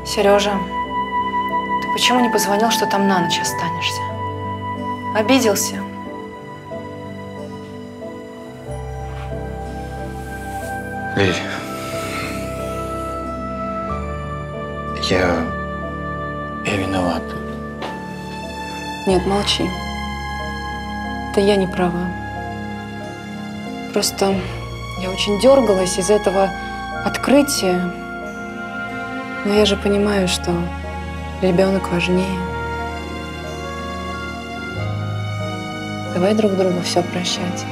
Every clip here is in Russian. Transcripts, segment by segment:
Сережа, ты почему не позвонил, что там на ночь останешься? Обиделся? Лиль, я виноват. Нет, молчи. Это я не права. Просто я очень дергалась из этого открытия. Но я же понимаю, что ребенок важнее. Давай друг другу все прощать.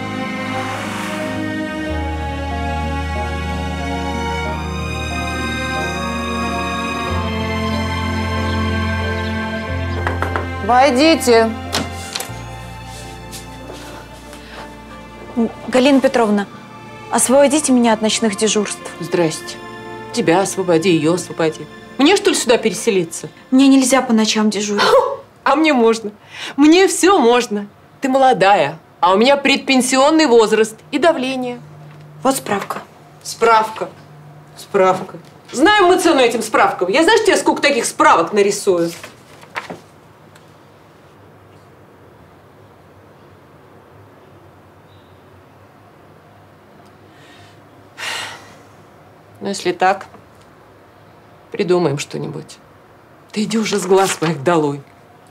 Войдите. Галина Петровна, освободите меня от ночных дежурств. Здрасте. Тебя освободи, ее освободи. Мне, что ли, сюда переселиться? Мне нельзя по ночам дежурить. А мне можно. Мне все можно. Ты молодая, а у меня предпенсионный возраст и давление. Вот справка. Справка. Справка. Знаем мы цену этим справкам. Я знаешь, тебе сколько таких справок нарисую? Ну, если так, придумаем что-нибудь. Ты иди уже с глаз моих долой.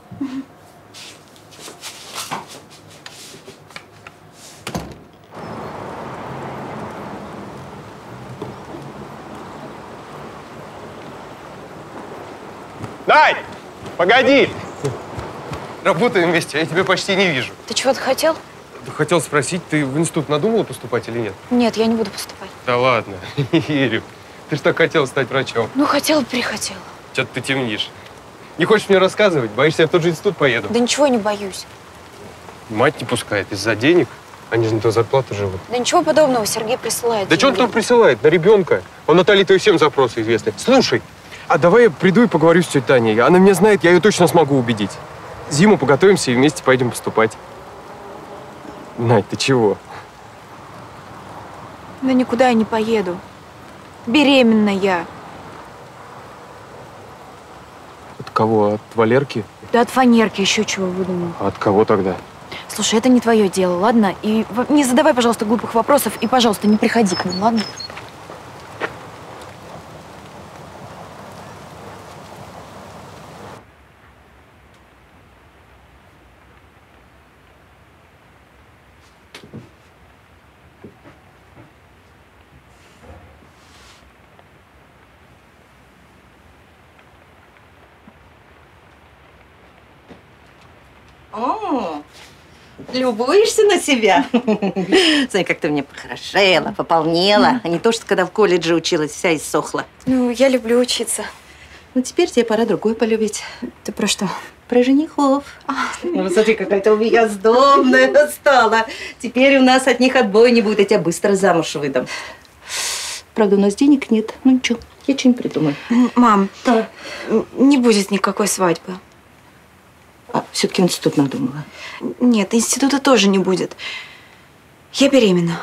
Дай! Погоди! Работаем вместе, а я тебя почти не вижу. Ты чего-то хотел? Хотел спросить, ты в институт надумала поступать или нет? Нет, я не буду поступать. Да ладно, не верю. Ты ж так хотела стать врачом. Ну, хотела, перехотела. Что-то ты темнишь. Не хочешь мне рассказывать? Боишься, я в тот же институт поеду? Да ничего не боюсь. Мать не пускает из-за денег. Они же на ту зарплату живут. Да ничего подобного, Сергей присылает. Да что он там присылает? На ребенка. Он Наталье твои всем запросы известны. Слушай, а давай я приду и поговорю с тетей Таней. Она меня знает, я ее точно смогу убедить. Зиму поготовимся и вместе пойдем поступать. Надь, ты чего? Да никуда я не поеду. Беременна я. От кого? От Валерки? Да от фанерки еще чего выдумал. А от кого тогда? Слушай, это не твое дело, ладно? И не задавай, пожалуйста, глупых вопросов. И, пожалуйста, не приходи к ним, ладно? О, любуешься на себя? Смотри, как ты мне похорошела, пополнела. А не то, что когда в колледже училась, вся иссохла. Ну, я люблю учиться. Ну, теперь тебе пора другой полюбить. Ты про что? Про женихов. Ну, смотри, какая ты у меня сдобная стала. Теперь у нас от них отбоя не будет, я тебя быстро замуж выдам. Правда, у нас денег нет. Ну, ничего, я что-нибудь придумаю. Мам, не будет никакой свадьбы. А все-таки институт надумала? Нет, института тоже не будет. Я беременна.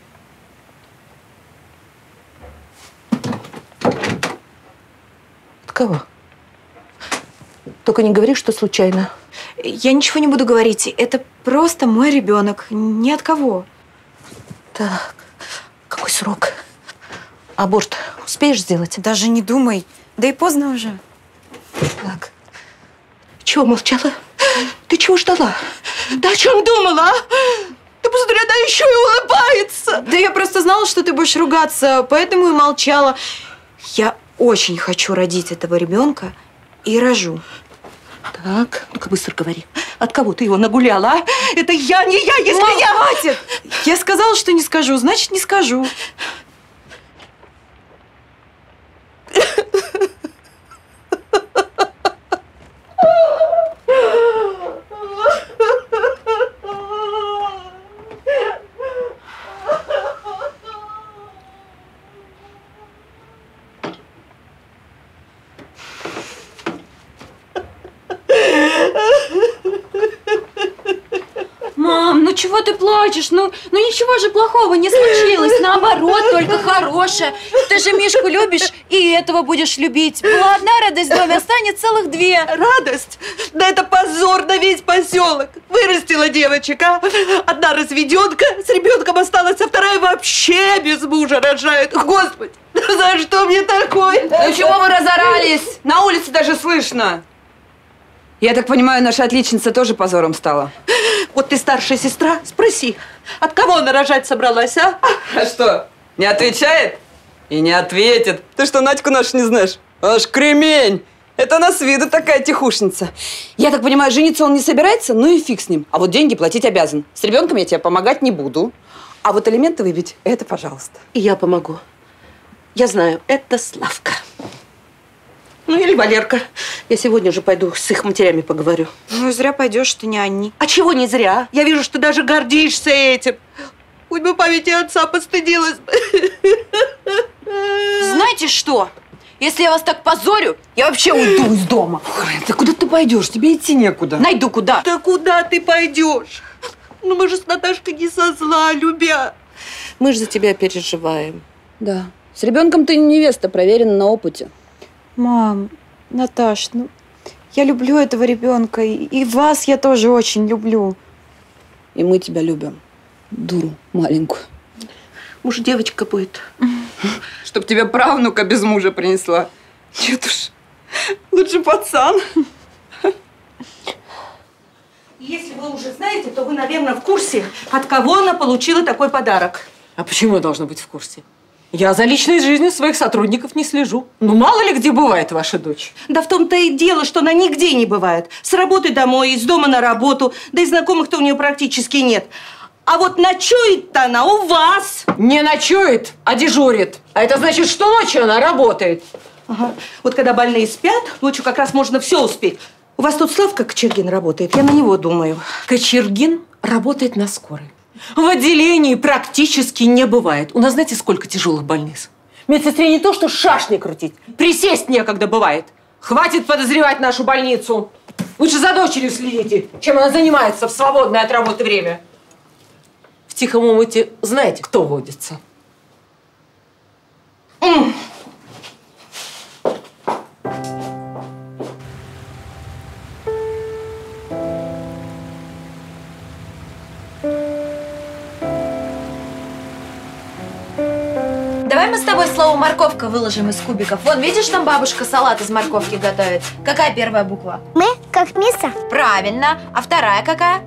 От кого? Только не говори, что случайно. Я ничего не буду говорить. Это просто мой ребенок. Ни от кого. Так, какой срок? Аборт успеешь сделать? Даже не думай. Да и поздно уже. Так. Чего молчала? Ты чего ждала? Да о чем думала, а? Ты посмотри, она еще и улыбается. Да я просто знала, что ты будешь ругаться, поэтому и молчала. Я очень хочу родить этого ребенка и рожу. Так, ну-ка быстро говори. От кого ты его нагуляла, а? Это я, не я, если Мам, я… хватит! Я сказала, что не скажу, значит, не скажу. Мам, ну чего ты плачешь? Ну ничего же плохого не случилось. Наоборот, только хорошее. Ты же Мишку любишь И этого будешь любить. Была одна радость в доме, а станет целых две. Радость? Да это позор на весь поселок. Вырастила девочек, а? Одна разведенка с ребенком осталась, а вторая вообще без мужа рожает. Господи, за что мне такое? Ну чего вы разорались? На улице даже слышно. Я так понимаю, наша отличница тоже позором стала. Вот ты старшая сестра, спроси, от кого она рожать собралась, а? А что, не отвечает? И не ответит. Ты что, Надьку нашу не знаешь? Она ж кремень. Это она с виду такая тихушница. Я так понимаю, жениться он не собирается? Ну и фиг с ним. А вот деньги платить обязан. С ребенком я тебе помогать не буду. А вот алименты выбить – это пожалуйста. И я помогу. Я знаю, это Славка. Ну или Валерка. Я сегодня же пойду с их матерями поговорю. Ну и зря пойдешь, ты не они. А чего не зря? Я вижу, что ты даже гордишься этим. Хоть бы памяти отца постыдилась бы. Знаете что? Если я вас так позорю, я вообще уйду из дома. Ой, да куда ты пойдешь? Тебе идти некуда. Найду куда. Да куда ты пойдешь? Ну мы же с Наташкой не со зла, любя. Мы же за тебя переживаем. Да. С ребенком ты невеста, проверена на опыте. Мам, Наташ, ну я люблю этого ребенка, и вас я тоже очень люблю. И мы тебя любим. Дуру маленькую. Может, девочка будет. Чтоб тебе правнука без мужа принесла. Нет уж, лучше пацан. Если вы уже знаете, то вы, наверное, в курсе, от кого она получила такой подарок. А почему я должна быть в курсе? Я за личной жизнью своих сотрудников не слежу. Ну, мало ли где бывает ваша дочь. Да в том-то и дело, что она нигде не бывает. С работы домой, из дома на работу, да и знакомых-то у нее практически нет. А вот ночует-то она у вас. Не ночует, а дежурит. А это значит, что ночью она работает. Ага. Вот когда больные спят, ночью как раз можно все успеть. У вас тут Славка Кочергин работает, я на него думаю. Кочергин работает на скорой. В отделении практически не бывает. У нас знаете, сколько тяжелых больниц? Медсестре не то, что шашни крутить, присесть некогда бывает. Хватит подозревать нашу больницу. Лучше за дочерью следите, чем она занимается в свободное от работы время. В Тихом омуте знаете, кто водится? Давай мы с тобой слово «морковка» выложим из кубиков. Вон, видишь, там бабушка салат из морковки готовит. Какая первая буква? Мы, как Миса. Правильно. А вторая какая?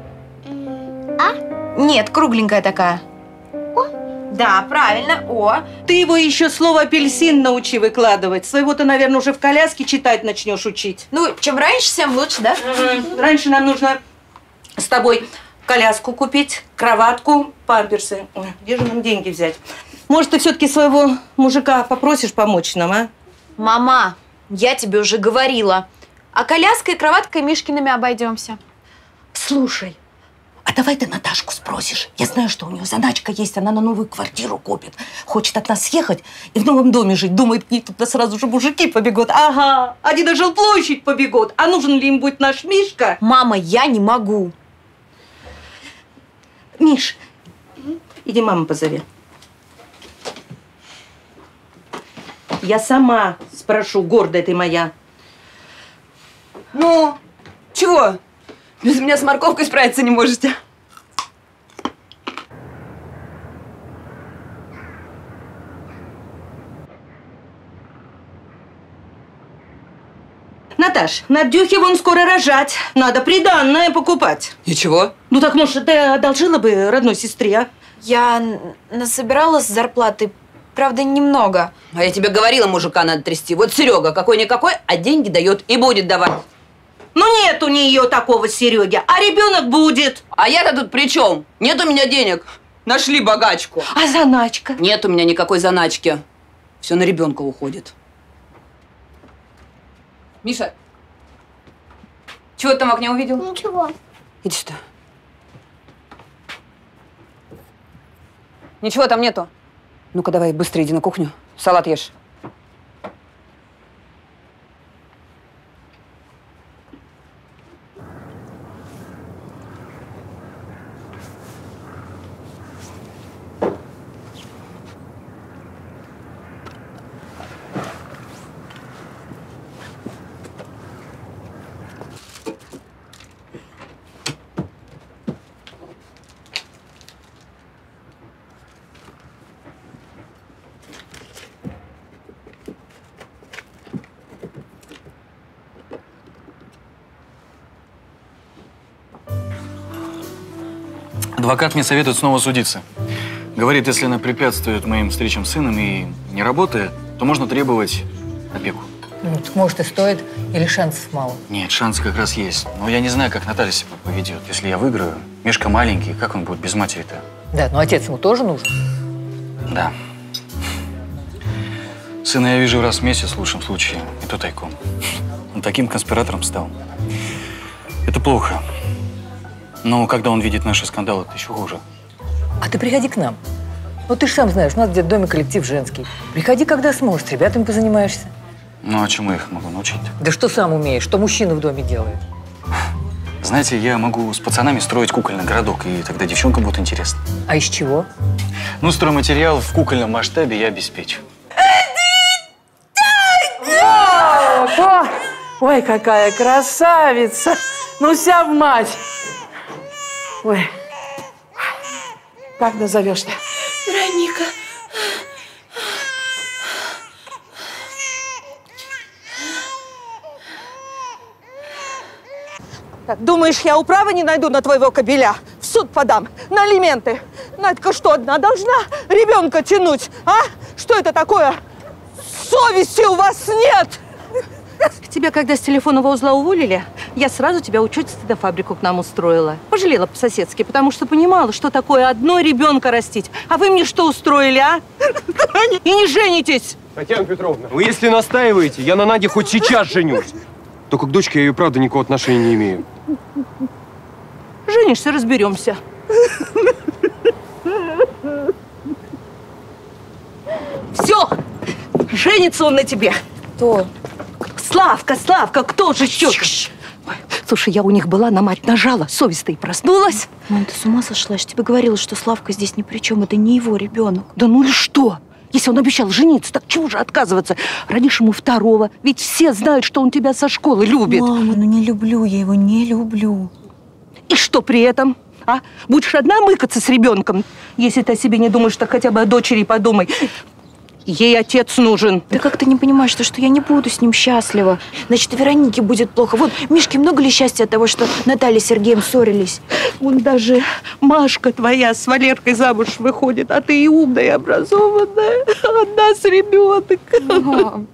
А? Нет, кругленькая такая. О. Да, правильно. О. Ты его еще слово «апельсин» научи выкладывать. Своего-то, наверное, уже в коляске читать начнешь учить. Ну, чем раньше, тем лучше, да? Раньше нам нужно с тобой коляску купить, кроватку, памперсы. Ой, где же нам деньги взять? Может, ты все-таки своего мужика попросишь помочь нам, а? Мама, я тебе уже говорила. А коляской и кроваткой Мишкиными обойдемся. Слушай, а давай ты Наташку спросишь. Я знаю, что у нее заначка есть, она на новую квартиру купит. Хочет от нас съехать и в новом доме жить. Думает, к ней туда сразу же мужики побегут. Ага, они на жилплощадь побегут. А нужен ли им будет наш Мишка? Мама, я не могу. Миш, иди маму позови. Я сама спрошу, гордая ты моя. Ну, чего? Без меня с морковкой справиться не можете. Наташ, Надюхе вон скоро рожать. Надо приданное покупать. И чего? Ну так, может, ты одолжила бы родной сестре, а? Я насобирала с зарплаты, правда, немного. А я тебе говорила, мужика надо трясти. Вот Серега какой-никакой, а деньги дает и будет давать. Ну нет у нее такого Сереги, а ребенок будет. А я-то тут при чем? Нет у меня денег. Нашли богачку. А заначка? Нет у меня никакой заначки. Все на ребенка уходит. Миша, чего ты там в окне увидел? Ничего. Иди сюда. Ничего там нету. Ну-ка давай быстро иди на кухню. Салат ешь. Адвокат мне советует снова судиться. Говорит, если она препятствует моим встречам с сыном и не работает, то можно требовать опеку. Ну, так может и стоит, или шансов мало? Нет, шансы как раз есть. Но я не знаю, как Наталья себя поведет. Если я выиграю, Мишка маленький, как он будет без матери-то? Да, но отец ему тоже нужен. Да. Сына я вижу раз в месяц, в лучшем случае, и то тайком. Он таким конспиратором стал. Это плохо. Но когда он видит наши скандалы, это еще хуже. А ты приходи к нам. Ну, ты же сам знаешь, у нас где-то в доме коллектив женский. Приходи, когда сможешь, с ребятами позанимаешься. Ну, а чему я их могу научить? Да что сам умеешь, что мужчина в доме делает? Знаете, я могу с пацанами строить кукольный городок, и тогда девчонкам будет интересно. А из чего? Ну, стройматериал в кукольном масштабе я обеспечу. О, ой, какая красавица! Ну, вся в мать! Ой, как назовешь-то? Вероника. Так, думаешь, я управы не найду на твоего кобеля? В суд подам, на алименты. Надька что, одна должна ребенка тянуть, а? Что это такое? Совести у вас нет! Тебя, когда с телефонного узла уволили, я сразу тебя учиться на фабрику к нам устроила. Пожалела по-соседски, потому что понимала, что такое одной ребенка растить. А вы мне что устроили, а? И не женитесь! Татьяна Петровна, вы если настаиваете, я на Наде хоть сейчас женюсь. Только к дочке я ее, правда, никакого отношения не имею. Женишься, разберемся. Все! Женится он на тебе. Кто? Славка, Славка, кто же еще? Слушай, я у них была, на мать нажала, совесть-то и проснулась. Мам, ты с ума сошла? Я же тебе говорила, что Славка здесь ни при чем. Это не его ребенок. Да ну и что? Если он обещал жениться, так чего же отказываться? Родишь ему второго. Ведь все знают, что он тебя со школы любит. Мама, ну не люблю я его, не люблю. И что при этом? А? Будешь одна мыкаться с ребенком? Если ты о себе не думаешь, так хотя бы о дочери подумай. Ей отец нужен. Ты как ты не понимаешь, что я не буду с ним счастлива? Значит, Веронике будет плохо. Вот, Мишке много ли счастья от того, что Наталья с Сергеем ссорились? Вон даже Машка твоя с Валеркой замуж выходит, а ты и умная, и образованная. Одна с ребенком.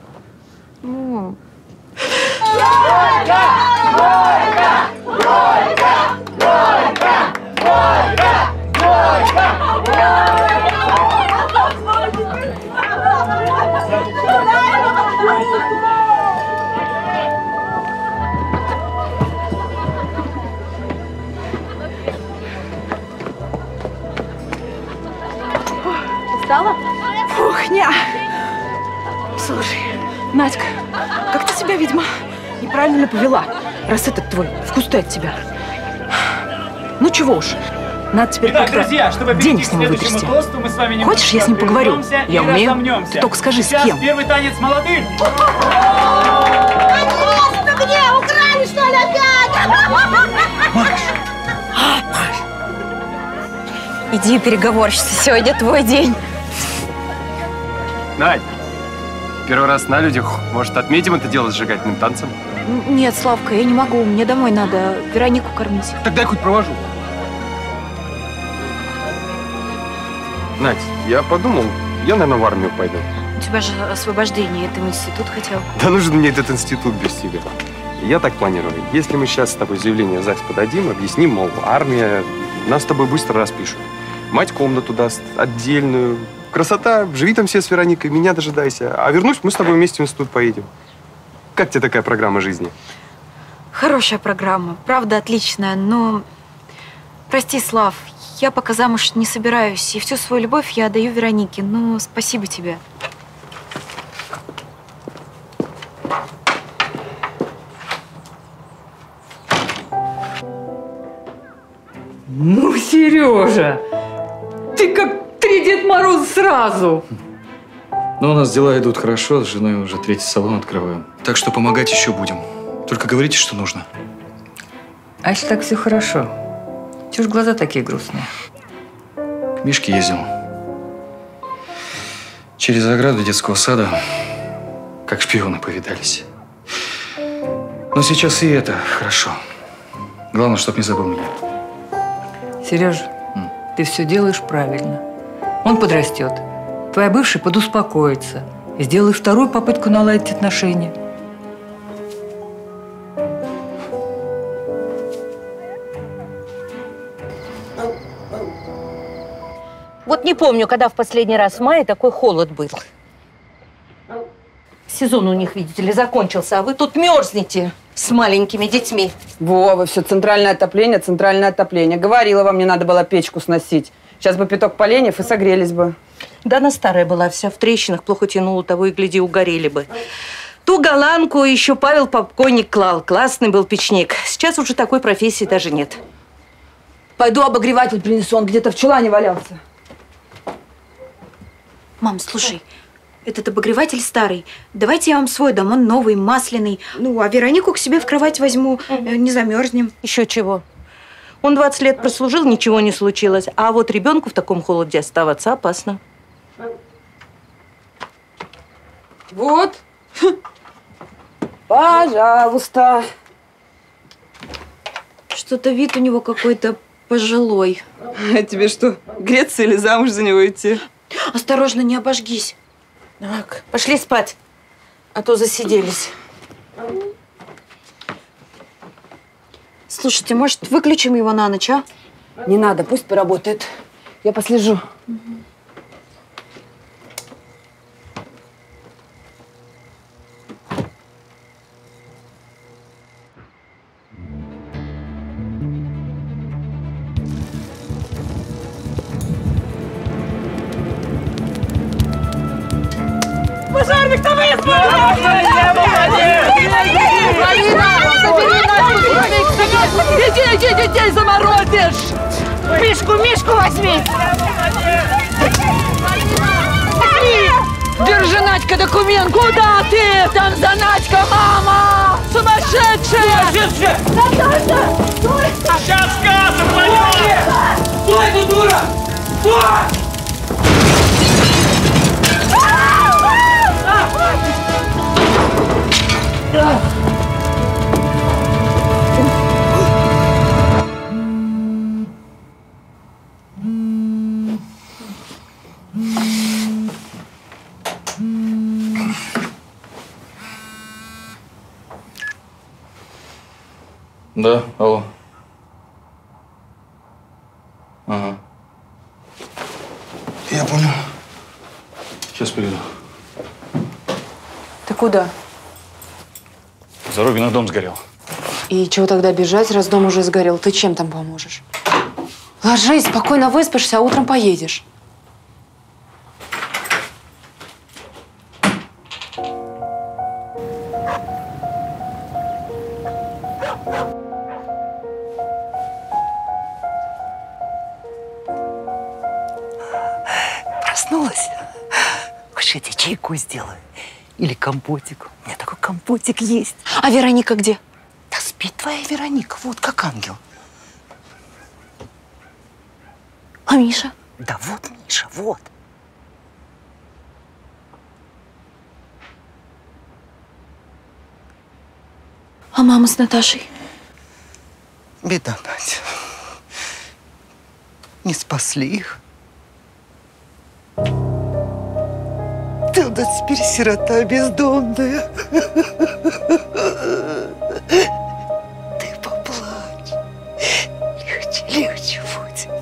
Устала? Ух, не. Слушай, Надька, как ты себя, видимо, неправильно повела, раз этот твой вкус-то от тебя. Ну чего уж, надо теперь Итак, как-то друзья, чтобы денег перейти с к него следующему вытрясти. тосту, мы с вами немножко Хочешь, я с ним поговорю? прервемся Я и умею. разомнемся. Ты только скажи, с Сейчас кем. первый танец молодых. Конечно, где? Украли, что ли, опять? Иди, переговорщица, сегодня твой день. Надь, первый раз на людях. Может, отметим это дело сжигательным танцем? Нет, Славка, я не могу. Мне домой надо Веронику кормить. Тогда я хоть провожу. Надь, я подумал, я, наверное, в армию пойду. У тебя же освобождение. Ты в институт хотел. Да нужен мне этот институт без тебя. Я так планирую. Если мы сейчас с тобой заявление в ЗАГС подадим, объясним, мол, армия, нас с тобой быстро распишут. Мать комнату даст отдельную. Красота, живи там все с Вероникой, меня дожидайся. А вернусь, мы с тобой вместе в институт поедем. Как тебе такая программа жизни? Хорошая программа. Правда, отличная, но... Прости, Слав, я пока замуж не собираюсь. И всю свою любовь я отдаю Веронике. Но спасибо тебе. Ну, Сережа, ты как 3 Дед Мороза сразу. Ну, у нас дела идут хорошо, с женой уже 3-й салон открываем. Так что помогать еще будем. Только говорите, что нужно. А если так все хорошо? Чего ж глаза такие грустные? К Мишке ездил. Через ограду детского сада, как шпионы повидались. Но сейчас и это хорошо. Главное, чтоб не забыл меня. Сережа, ты все делаешь правильно. Он подрастет. Твоя бывшая подуспокоится и сделает вторую попытку наладить отношения. Вот не помню, когда в последний раз в мае такой холод был. Сезон у них, видите ли, закончился, а вы тут мерзнете с маленькими детьми. Вова, все, центральное отопление, центральное отопление. Говорила вам, не надо было печку сносить. Сейчас бы пяток поленьев и согрелись бы. Да она старая была, вся в трещинах, плохо тянула, того и гляди, угорели бы. Ту голландку еще Павел покойник клал. Классный был печник. Сейчас уже такой профессии даже нет. Пойду обогреватель принесу, он где-то в чулане валялся. Мам, слушай, этот обогреватель старый. Давайте я вам свой дам, он новый, масляный. Ну, а Веронику к себе в кровать возьму, не замерзнем. Еще чего. Он 20 лет прослужил, ничего не случилось. А вот ребенку в таком холоде оставаться опасно. Вот. Пожалуйста. Что-то вид у него какой-то пожилой. А тебе что, греться или замуж за него идти? Осторожно, не обожгись. Так, пошли спать, а то засиделись. Слушайте, может, выключим его на ночь, а? Не надо, пусть поработает. Я послежу. Пожарник, там есть! Иди, детей заморозишь! Мишку возьми! Держи, Надька, документ! Куда ты? Там за Надька, мама! Сумасшедшая! Наташа! Сейчас газом пойдет! Стой, ты дура! Стой! Да, алло. Ага. Я понял. Сейчас приеду. Ты куда? Зарубина дом сгорел. И чего тогда бежать, раз дом уже сгорел? Ты чем там поможешь? Ложись, спокойно выспишься, а утром поедешь. Проснулась? Хочешь, я тебе чайку сделаю? Или компотик? У меня такой компотик есть. А Вероника где? Да спит твоя Вероника, вот как ангел. А Миша? Да вот Миша, вот. А мама с Наташей? Беда, Надя. Не спасли их. Ты у нас теперь сирота бездомная. Ты поплачь. Легче будет.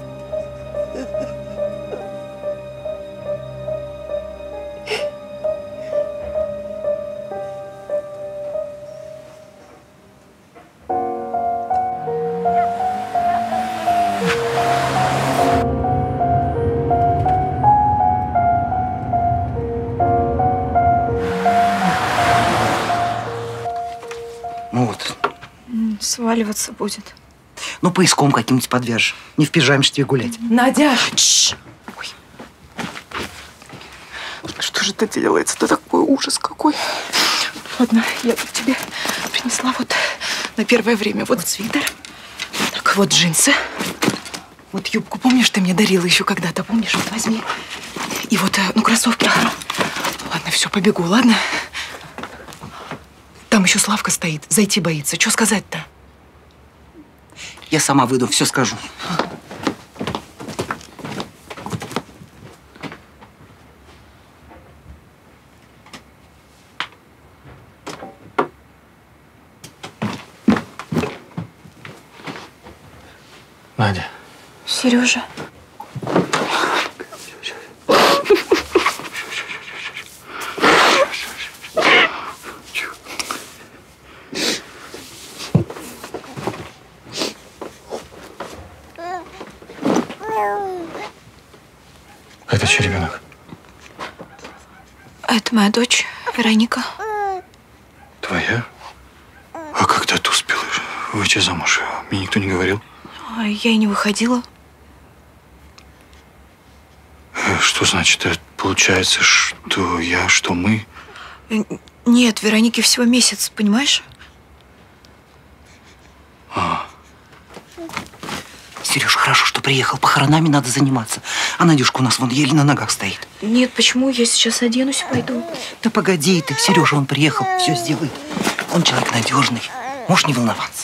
Ну вот. Сваливаться будет. Ну, поиском каким-нибудь подвяжешь. Не в пижаме ж тебе гулять. Надя! Ой. Что же это делается? Это такой ужас какой. Ладно, я тут тебе принесла вот на первое время вот свитер. Так, вот джинсы. Вот юбку, помнишь, ты мне дарила еще когда-то, помнишь? Вот возьми. И вот, ну, кроссовки. Ладно, все, побегу, ладно? Там еще Славка стоит, зайти боится. Что сказать-то? Я сама выйду, все скажу. Надя. Сережа. Это чей ребенок? Это моя дочь, Вероника. Твоя? А когда ты успела выйти замуж? Мне никто не говорил. Я и не выходила. Что значит? Это получается, что я, что мы? Нет, Веронике всего месяц, понимаешь? Сереж, хорошо, что приехал. Похоронами надо заниматься. А Надюшка у нас вон еле на ногах стоит. Нет, почему? Я сейчас оденусь и пойду. Да погоди ты. Сережа, он приехал, все сделает. Он человек надежный. Можешь не волноваться.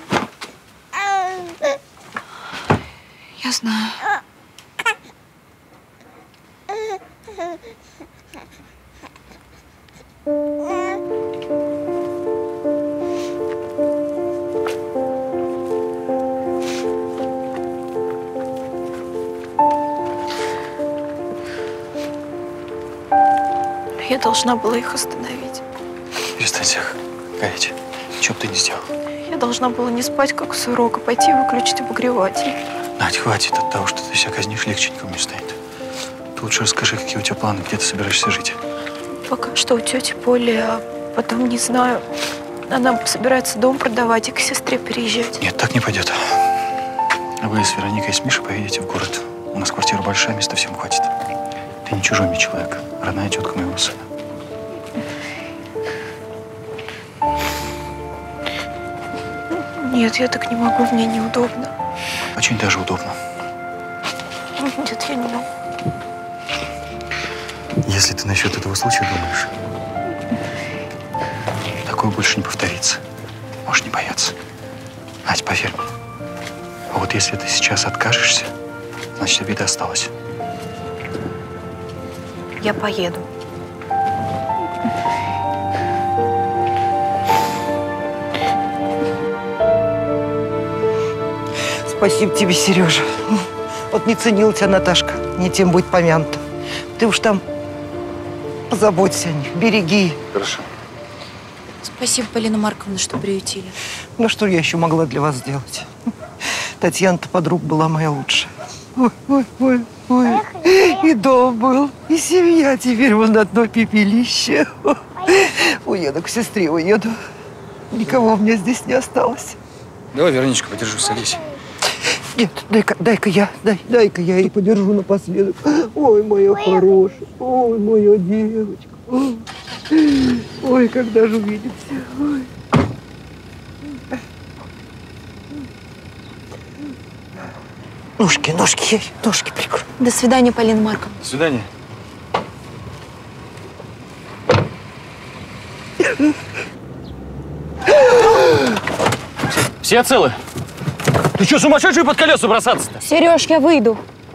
Я знаю. Я должна была их остановить. Перестань всех гореть. Что бы ты ни сделал. Я должна была не спать, как с урока, пойти и выключить обогреватель. Надь, хватит от того, что ты себя казнишь, легче никому не станет. Ты лучше расскажи, какие у тебя планы, где ты собираешься жить. Пока что у тети Поли, а потом не знаю. Она собирается дом продавать и к сестре переезжать. Нет, так не пойдет. Вы с Вероникой и с Мишей поедете в город. У нас квартира большая, места всем хватит. Ты не чужой мне человек, родная тетка моего сына. Нет, я так не могу, мне неудобно. Очень даже удобно. Нет, я не могу. Если ты насчет этого случая думаешь, такое больше не повторится. Можешь не бояться. Надь, поверь мне. А вот если ты сейчас откажешься, значит, обида осталась. Я поеду. Спасибо тебе, Сережа. Вот не ценила тебя Наташка, не тем будет помянута. Ты уж там позаботься о них, береги. Хорошо. Спасибо, Полина Марковна, что приютили. Ну, что я еще могла для вас сделать? Татьяна-то подруга была моя лучшая. Ой, ой, ой, ой. И дом был, и семья теперь вон одно пепелище. Уеду к сестре, уеду. Никого у меня здесь не осталось. Давай, Вероничка, подержу, садись. Нет, дай-ка я и подержу напоследок. Ой, моя хорошая, ой, моя девочка. Ой, когда же увидимся. Ой. Ножки прикрою. До свидания, Полина Марковна. До свидания. Все целы? Ты что, сумасшедший под колеса бросаться-то? Сереж, я выйду.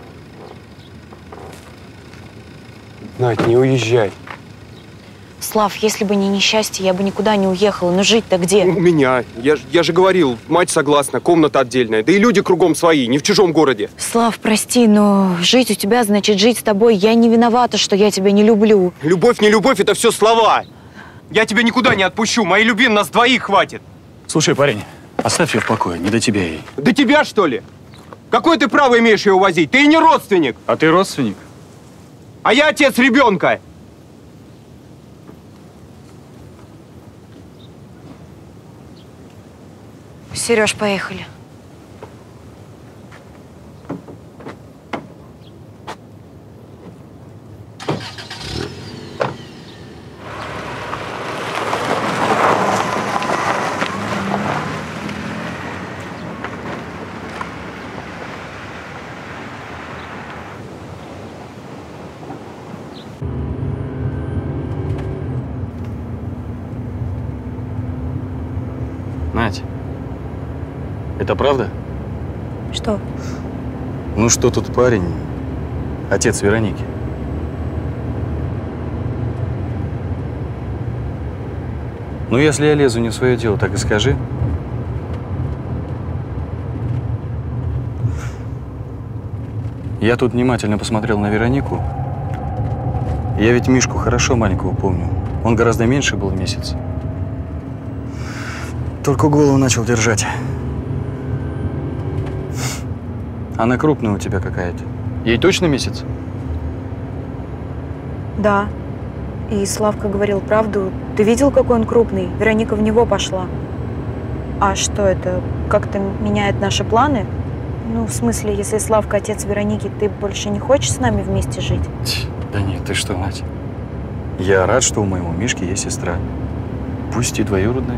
Надь, не уезжай. Слав, если бы не несчастье, я бы никуда не уехала. Но жить-то где? У меня. Я же говорил, мать согласна, комната отдельная. Да и люди кругом свои, не в чужом городе. Слав, прости, но жить у тебя значит жить с тобой. Я не виновата, что я тебя не люблю. Любовь, не любовь, это все слова. Я тебя никуда не отпущу. Моей любви нас двоих хватит. Слушай, парень, оставь ее в покое, не до тебя ей. До тебя, что ли? Какое ты право имеешь ее увозить? Ты и не родственник. А ты родственник? А я отец ребенка. Сереж, поехали. Надь, это правда? Что? Ну что тут парень, отец Вероники? Ну, если я лезу не в свое дело, так и скажи. Я тут внимательно посмотрел на Веронику. Я ведь Мишку хорошо маленького помню. Он гораздо меньше был месяц. Только голову начал держать. Она крупная у тебя какая-то. Ей точно месяц? Да. И Славка говорил правду. Ты видел, какой он крупный? Вероника в него пошла. А что это? Как-то меняет наши планы? Ну, в смысле, если Славка отец Вероники, ты больше не хочешь с нами вместе жить? Да нет, ты что, Надь? Я рад, что у моего Мишки есть сестра. Пусть и двоюродная.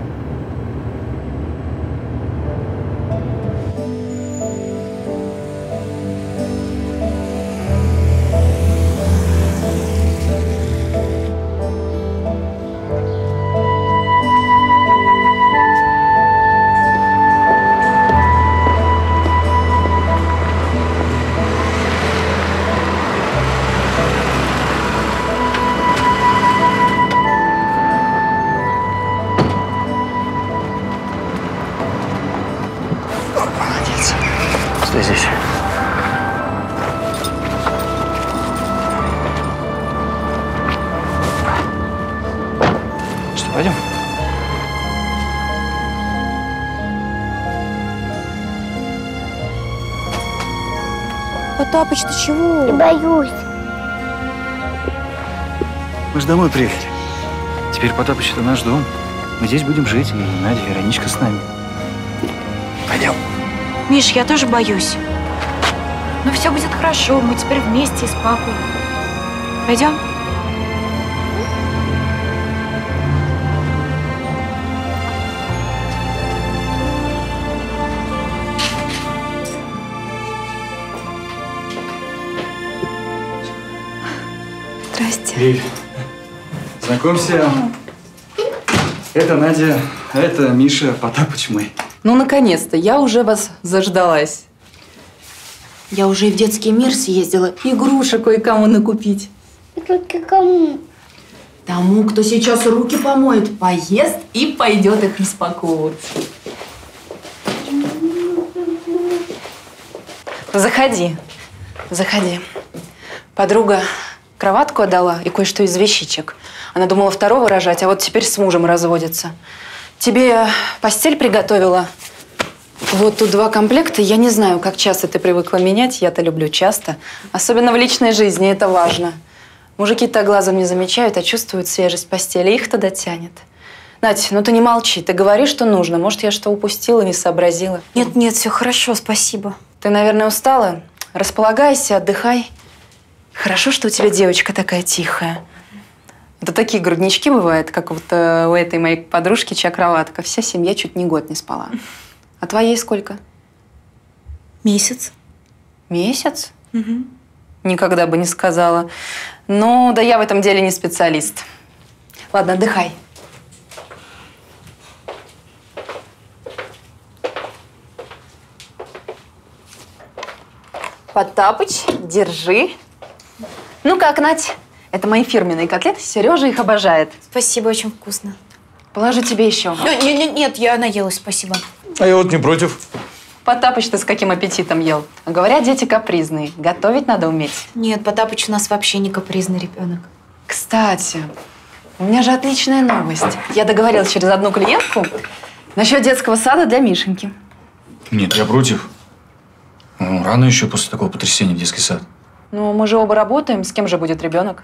Стой здесь. Что, пойдем? Потапыч, ты чего? Я боюсь. Мы же домой приехали. Теперь Потапыч — это наш дом. Мы здесь будем жить, и Надя, Вероничка с нами. Пойдем. Миш, я тоже боюсь. Но все будет хорошо, мы теперь вместе с папой. Пойдем? Здрасте. Лиль, знакомься. Это Надя, а это Миша, Потапыч мой. Ну, наконец-то, я уже вас заждалась. Я уже и в детский мир съездила, игрушек кое-кому накупить. Только кому? Тому, кто сейчас руки помоет, поест и пойдет их распаковывать. Заходи, заходи. Подруга кроватку отдала и кое-что из вещичек. Она думала второго рожать, а вот теперь с мужем разводится. Тебе я постель приготовила. Вот тут 2 комплекта. Я не знаю, как часто ты привыкла менять. Я-то люблю часто. Особенно в личной жизни, это важно. Мужики-то глазом не замечают, а чувствуют свежесть постели. Их-то дотянет. Надь, ну ты не молчи. Ты говори, что нужно. Может, я что упустила, не сообразила. Нет, все хорошо, спасибо. Ты, наверное, устала? Располагайся, отдыхай. Хорошо, что у тебя девочка такая тихая. Это такие груднички бывают, как вот у этой моей подружки, чья кроватка. Вся семья чуть не год не спала. А твоей сколько? Месяц. Месяц? Угу. Никогда бы не сказала. Ну, да я в этом деле не специалист. Ладно, отдыхай. Потапыч, держи. Ну как, Надь? Это мои фирменные котлеты. Сережа их обожает. Спасибо, очень вкусно. Положу тебе еще. Нет, я наелась, спасибо. А я вот не против. Потапыч, ты с каким аппетитом ел? Говорят, дети капризные. Готовить надо уметь. Нет, Потапыч у нас вообще не капризный ребенок. Кстати, у меня же отличная новость. Я договорилась через одну клиентку насчет детского сада для Мишеньки. Нет, я против. Ну, рано еще после такого потрясения в детский сад. Ну, мы же оба работаем. С кем же будет ребенок?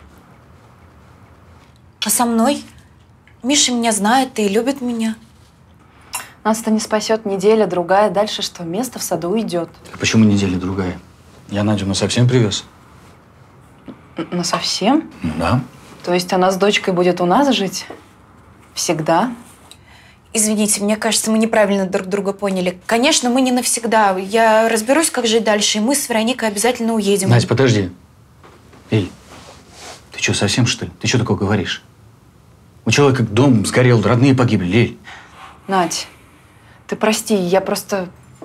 А со мной? Миша меня знает и любит меня. Нас-то не спасет неделя, другая. Дальше что? Место в саду уйдет. А почему неделя другая? Я Надю насовсем привез. Насовсем? Ну да. То есть она с дочкой будет у нас жить? Всегда? Извините, мне кажется, мы неправильно друг друга поняли. Конечно, мы не навсегда. Я разберусь, как жить дальше, и мы с Вероникой обязательно уедем. Надь, подожди. Эй, ты что, совсем что ли? Ты что такое говоришь? У человека дом сгорел, родные погибли, Лель. Надь, ты прости, я просто…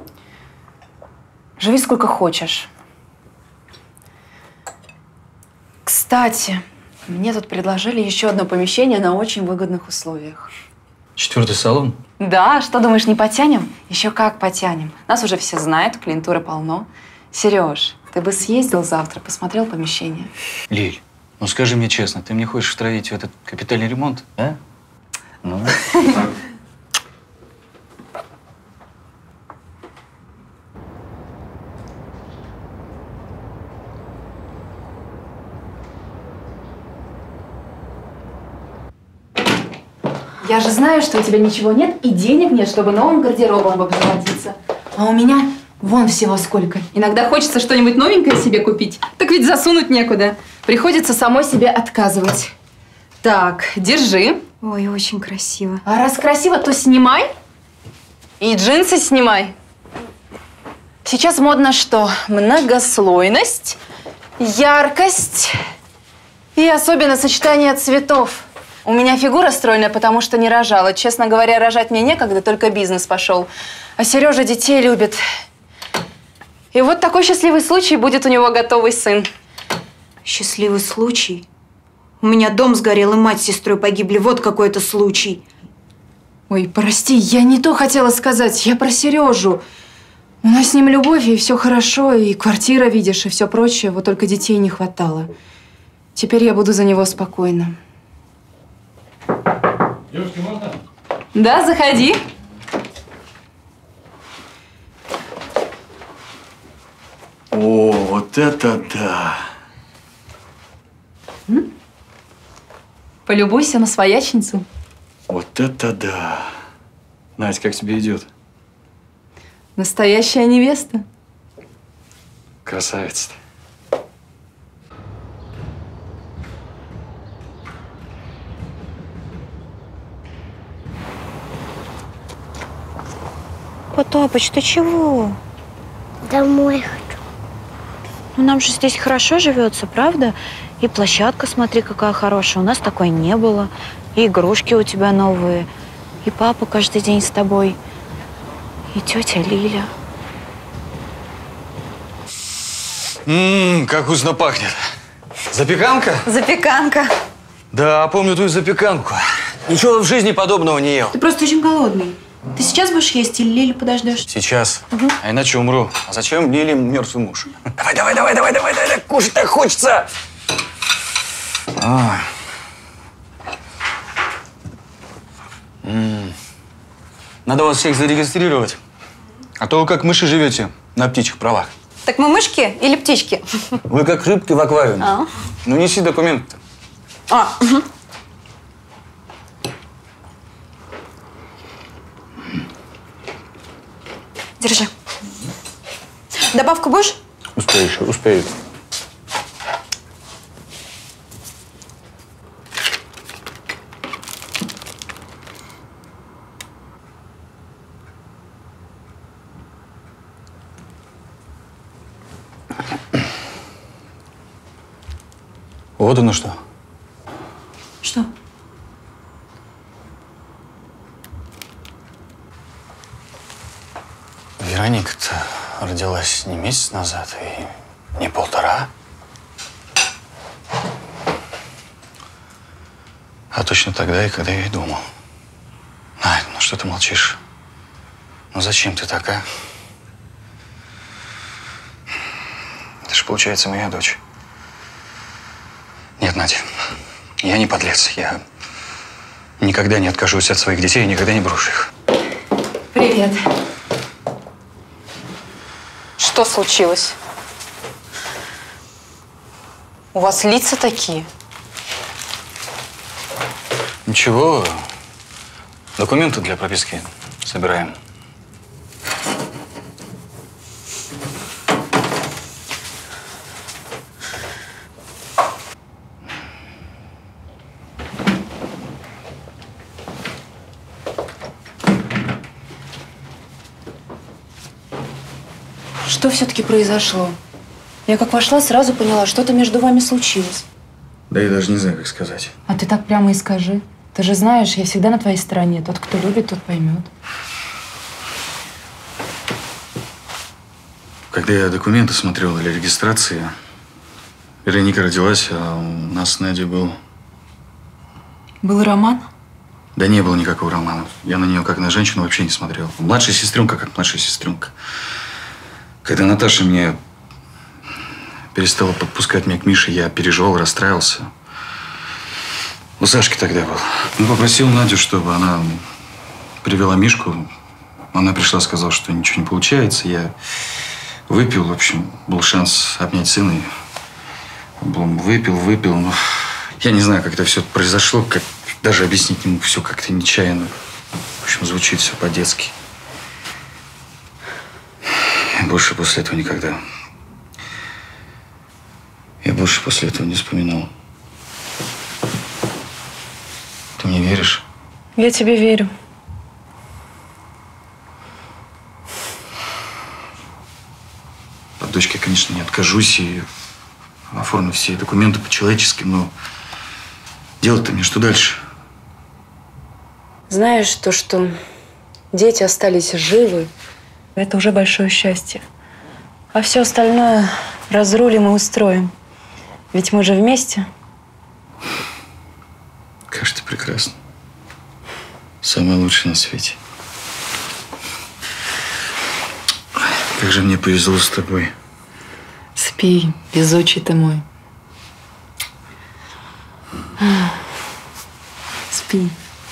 Живи сколько хочешь. Кстати, мне тут предложили еще одно помещение на очень выгодных условиях. 4-й салон? Да, что думаешь, не потянем? Еще как потянем. Нас уже все знают, клиентуры полно. Сереж, Ты бы съездил завтра, посмотрел помещение. Лиль, ну скажи мне честно, ты мне хочешь втравить в этот капитальный ремонт, а? Ну. Я же знаю, что у тебя ничего нет и денег нет, чтобы новым гардеробом обзаводиться. А у меня вон всего сколько. Иногда хочется что-нибудь новенькое себе купить. Так ведь засунуть некуда. Приходится самой себе отказывать. Так, держи. Ой, очень красиво. А раз красиво, то снимай. И джинсы снимай. Сейчас модно что? Многослойность, яркость и особенно сочетание цветов. У меня фигура стройная, потому что не рожала. Честно говоря, рожать мне некогда, только бизнес пошел. А Сережа детей любит. И вот такой счастливый случай, будет у него готовый сын. Счастливый случай? У меня дом сгорел, и мать с сестрой погибли. Вот какой-то случай. Ой, прости, я не то хотела сказать. Я про Сережу. У нас с ним любовь, и все хорошо, и квартира, видишь, и все прочее. Вот только детей не хватало. Теперь я буду за него спокойна. Девушки, можно? Да, заходи. О, вот это да! Полюбуйся на своячницу. Вот это да! Надь, как тебе идет? Настоящая невеста. Красавица. Потапыч, ты чего? Домой хочу. Ну, нам же здесь хорошо живется, правда? И площадка, смотри, какая хорошая. У нас такой не было. И игрушки у тебя новые. И папа каждый день с тобой. И тетя Лиля. Как вкусно пахнет. Запеканка? Запеканка. Да, помню твою запеканку. Ничего в жизни подобного не ел. Ты просто очень голодный. Ты сейчас будешь есть или Лилю подождешь? Сейчас. А иначе умру. А зачем Лиле мертвый муж? Давай, кушать так хочется. Надо вас всех зарегистрировать. А то вы как мыши живете на птичьих правах. Так мы мышки или птички? Вы как рыбки в аквариуме. Ну неси документы. Держи. Добавку будешь? Успею. Вот оно что. Что? Вероника-то родилась не месяц назад и не полтора. А точно тогда и когда я и думал. Надь, ну что ты молчишь? Ну зачем ты так, а? Это же, получается, моя дочь. Нет, Надя, я не подлец. Я никогда не откажусь от своих детей и никогда не брошу их. Привет. Что случилось? У вас лица такие. Ничего. Документы для прописки собираем. Что все-таки произошло? Я как вошла, сразу поняла, что-то между вами случилось. Да я даже не знаю, как сказать. А ты так прямо и скажи. Ты же знаешь, я всегда на твоей стороне. Тот, кто любит, тот поймет. Когда я документы смотрел для регистрации, Вероника родилась, а у нас с Надей был… Был роман? Да не было никакого романа. Я на нее как на женщину вообще не смотрел. Младшая сестренка как младшая сестренка. Когда Наташа мне перестала подпускать меня к Мише, я переживал, расстраивался. У Сашки тогда был. Он попросил Надю, чтобы она привела Мишку. Она пришла, сказала, что ничего не получается. Я выпил, в общем, был шанс обнять сына. Выпил. Но я не знаю, как это все произошло, как даже объяснить ему все как-то нечаянно. В общем, звучит все по-детски. Я больше после этого никогда. Я больше после этого не вспоминал. Ты мне веришь? Я тебе верю. От дочки я, конечно, не откажусь и оформлю все документы по-человечески, но делать-то мне что дальше? Знаешь, то, что дети остались живы, это уже большое счастье. А все остальное разрулим и устроим. Ведь мы же вместе. Кажется, прекрасно. Самое лучшее на свете. Как же мне повезло с тобой. Спи, везучий ты мой. Спи.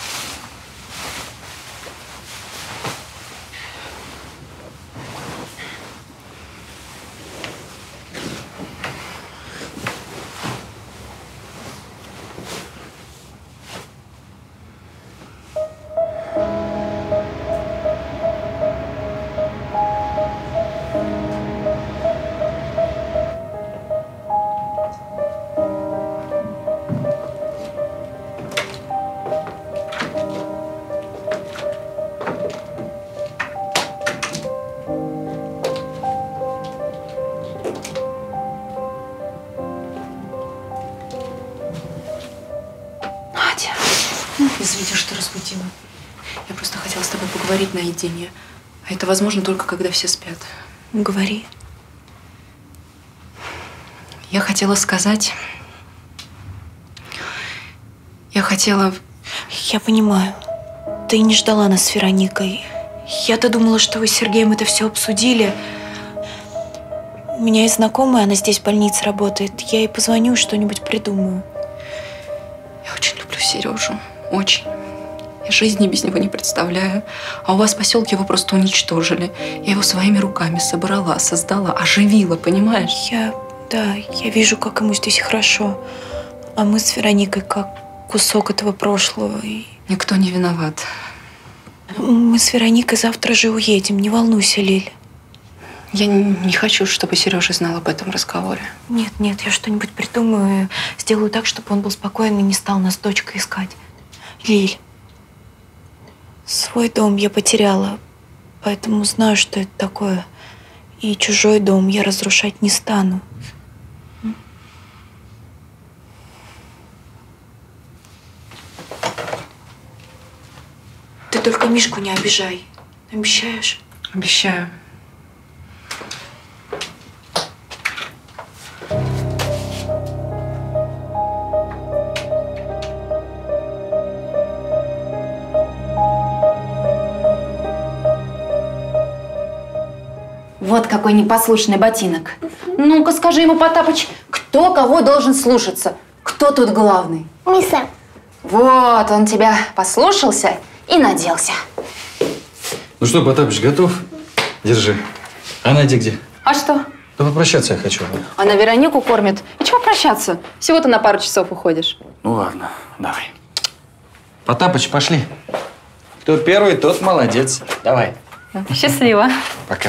Извини, что разбудила. Я просто хотела с тобой поговорить наедине. А это возможно только, когда все спят. Говори. Я хотела сказать... Я понимаю. Ты не ждала нас с Вероникой. Я-то думала, что вы с Сергеем это все обсудили. У меня есть знакомая, она здесь в больнице работает. Я ей позвоню, что-нибудь придумаю. Я очень люблю Сережу. Очень. Я жизни без него не представляю. А у вас в поселке его просто уничтожили. Я его своими руками собрала, создала, оживила, понимаешь? Я вижу, как ему здесь хорошо. А мы с Вероникой как кусок этого прошлого. Никто не виноват. Мы с Вероникой завтра же уедем. Не волнуйся, Лиль. Я не хочу, чтобы Сережа знал об этом разговоре. Нет, я что-нибудь придумаю. Сделаю так, чтобы он был спокоен и не стал нас с дочкой искать. Лиль, свой дом я потеряла, поэтому знаю, что это такое. И чужой дом я разрушать не стану. Ты только Мишку не обижай. Обещаешь? Обещаю. Вот какой непослушный ботинок. Ну-ка, скажи ему, Потапыч, кто кого должен слушаться? Кто тут главный? Миса. Вот, он тебя послушался и наделся. Ну что, Потапыч, готов? Держи. А Надя где? А что? Да попрощаться я хочу. Она Веронику кормит. И чего прощаться? Всего-то на пару часов уходишь. Ну ладно, давай. Потапыч, пошли. Кто первый, тот молодец. Давай. Счастливо. Пока.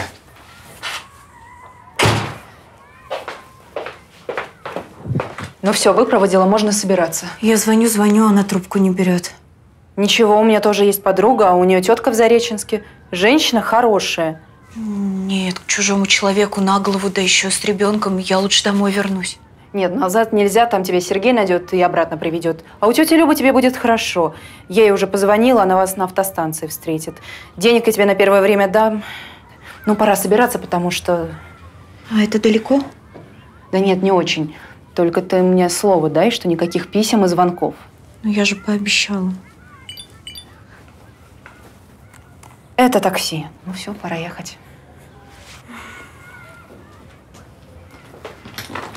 Ну все, выпроводила, можно собираться. Я звоню, она трубку не берет. Ничего, у меня тоже есть подруга, а у нее тетка в Зареченске. Женщина хорошая. Нет, к чужому человеку на голову, да еще с ребенком, я лучше домой вернусь. Нет, назад нельзя, там тебя Сергей найдет и обратно приведет. А у тети Любы тебе будет хорошо. Я ей уже позвонила, она вас на автостанции встретит. Денег я тебе на первое время дам. Ну, пора собираться, потому что… А это далеко? Да нет, не очень. Только ты мне слово дай, что никаких писем и звонков. Ну, я же пообещала. Это такси. Ну все, пора ехать.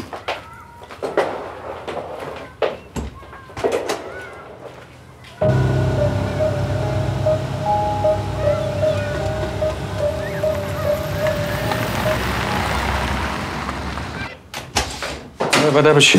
Потапыч.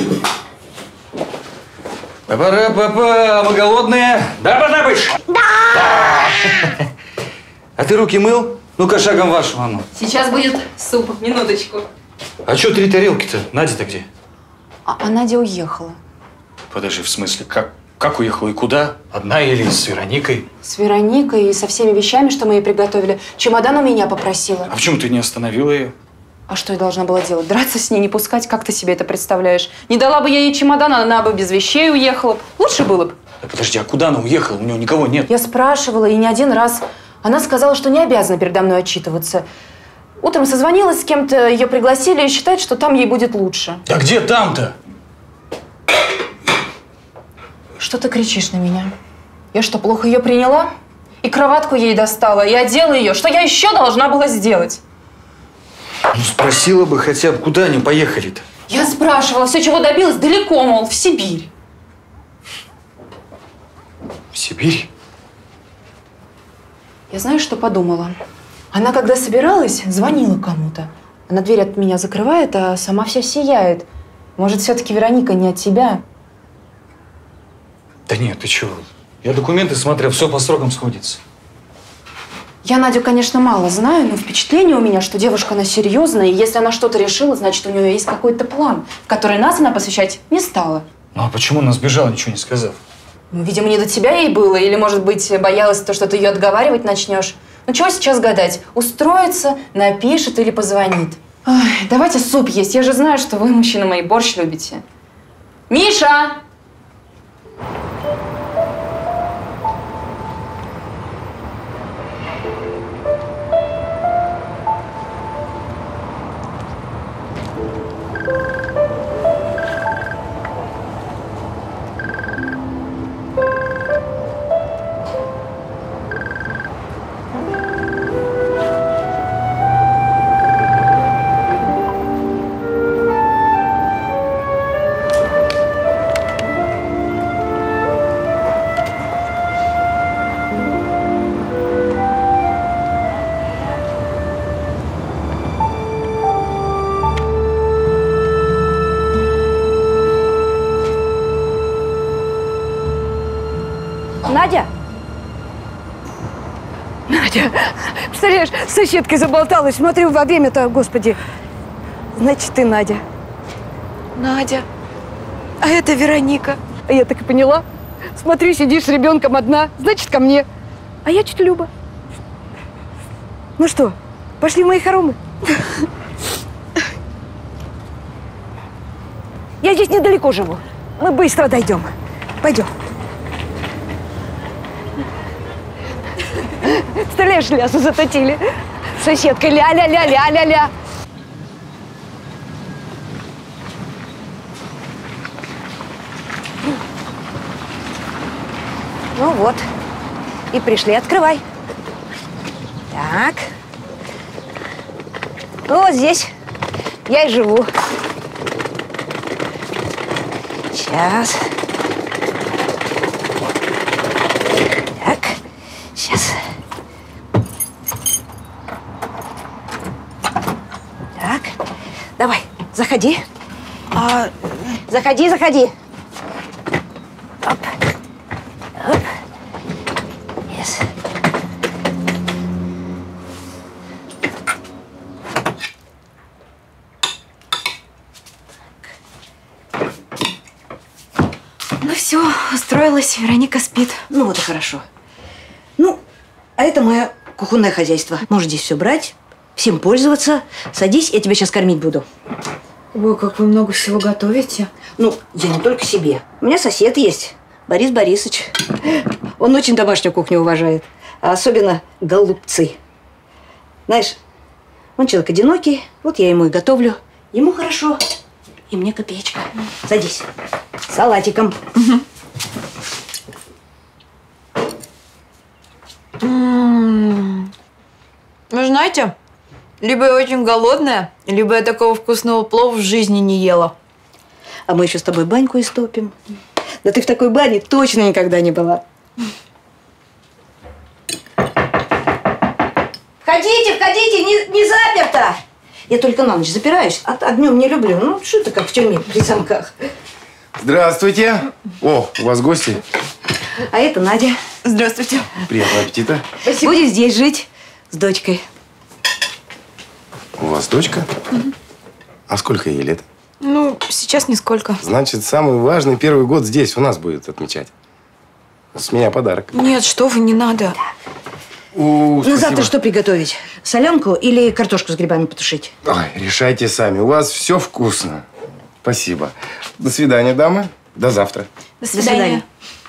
Папа, вы голодные? Да, Потапыч? Да! А ты руки мыл? Ну-ка, шагом вашему, а ну. Сейчас будет суп, минуточку. А что 3 тарелки-то? Надя-то где? А Надя уехала. Подожди, в смысле, как уехала и куда? Одна или с Вероникой? С Вероникой и со всеми вещами, что мы ей приготовили. Чемодан у меня попросила. А почему ты не остановила ее? А что я должна была делать? Драться с ней, не пускать? Как ты себе это представляешь? Не дала бы я ей чемодан, она бы без вещей уехала. Лучше было бы. Да подожди, а куда она уехала? У нее никого нет. Я спрашивала, и не один раз. Она сказала, что не обязана передо мной отчитываться. Утром созвонилась с кем-то, ее пригласили и считает, что там ей будет лучше. Да где там-то? Что ты кричишь на меня? Я что, плохо ее приняла? И кроватку ей достала, и одела ее. Что я еще должна была сделать? Ну, спросила бы хотя бы, куда они поехали-то? Я спрашивала, все, чего добилась, далеко, мол, в Сибирь. В Сибирь? Я знаю, что подумала. Она, когда собиралась, звонила кому-то. Она дверь от меня закрывает, а сама вся сияет. Может, все-таки Вероника не от тебя? Да нет, ты чего? Я документы смотрел, все по срокам сходится. Я Надю, конечно, мало знаю, но впечатление у меня, что девушка, она серьезная, и если она что-то решила, значит, у нее есть какой-то план, в который нас она посвящать не стала. Ну а почему она сбежала, ничего не сказав? Ну, видимо, не до тебя ей было, или, может быть, боялась, что ты ее отговаривать начнешь. Ну, чего сейчас гадать? Устроится, напишет или позвонит. Ой, давайте суп есть, я же знаю, что вы, мужчины мои, борщ любите. Миша! Надя? Надя, представляешь, с соседкой заболталась. Смотрю, во время-то, господи. Значит, ты Надя. Надя, а это Вероника. А я так и поняла. Смотри, сидишь с ребенком одна, значит, ко мне. А я тетя Люба. Ну что, пошли в мои хоромы? Я здесь недалеко живу. Мы быстро дойдем. Пойдем. Представляешь, лясу заточили. Соседка ля-ля-ля-ля-ля-ля. Ну вот. И пришли. Открывай. Так. Ну вот здесь я и живу. Сейчас. Так. Сейчас. Так. Давай, заходи. Заходи, заходи. Оп. Оп. Yes. Ну все, устроилась, Вероника спит. Ну вот и хорошо. Ну, а это мое кухонное хозяйство. Можешь здесь все брать, всем пользоваться. Садись, я тебя сейчас кормить буду. Ой, как вы много всего готовите. Ну, я не только себе. У меня сосед есть, Борис Борисович. Он очень домашнюю кухню уважает. А особенно голубцы. Знаешь, он человек одинокий, вот я ему и готовлю. Ему хорошо, и мне копеечка. Садись. С салатиком. Вы знаете, либо я очень голодная, либо я такого вкусного плова в жизни не ела. А мы еще с тобой баньку истопим. Да ты в такой бане точно никогда не была. Входите, входите, не заперто. Я только на ночь запираюсь, а днем не люблю. Ну, что ты как в тюрьме при замках. Здравствуйте. О, у вас гости? А это Надя. Здравствуйте. Приятного аппетита. Спасибо. Будет здесь жить с дочкой. У вас дочка? Угу. А сколько ей лет? Ну, сейчас нисколько. Значит, самый важный первый год здесь у нас будет отмечать. С меня подарок. Нет, что вы, не надо. Ну, завтра что приготовить? Соленку или картошку с грибами потушить? Ой, решайте сами. У вас все вкусно. Спасибо. До свидания, дамы. До завтра. До свидания.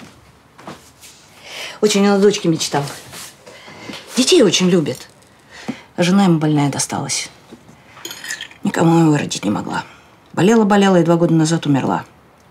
Очень он о дочке мечтал. Детей очень любит. А жена ему больная досталась. Никому его родить не могла. Болела и 2 года назад умерла.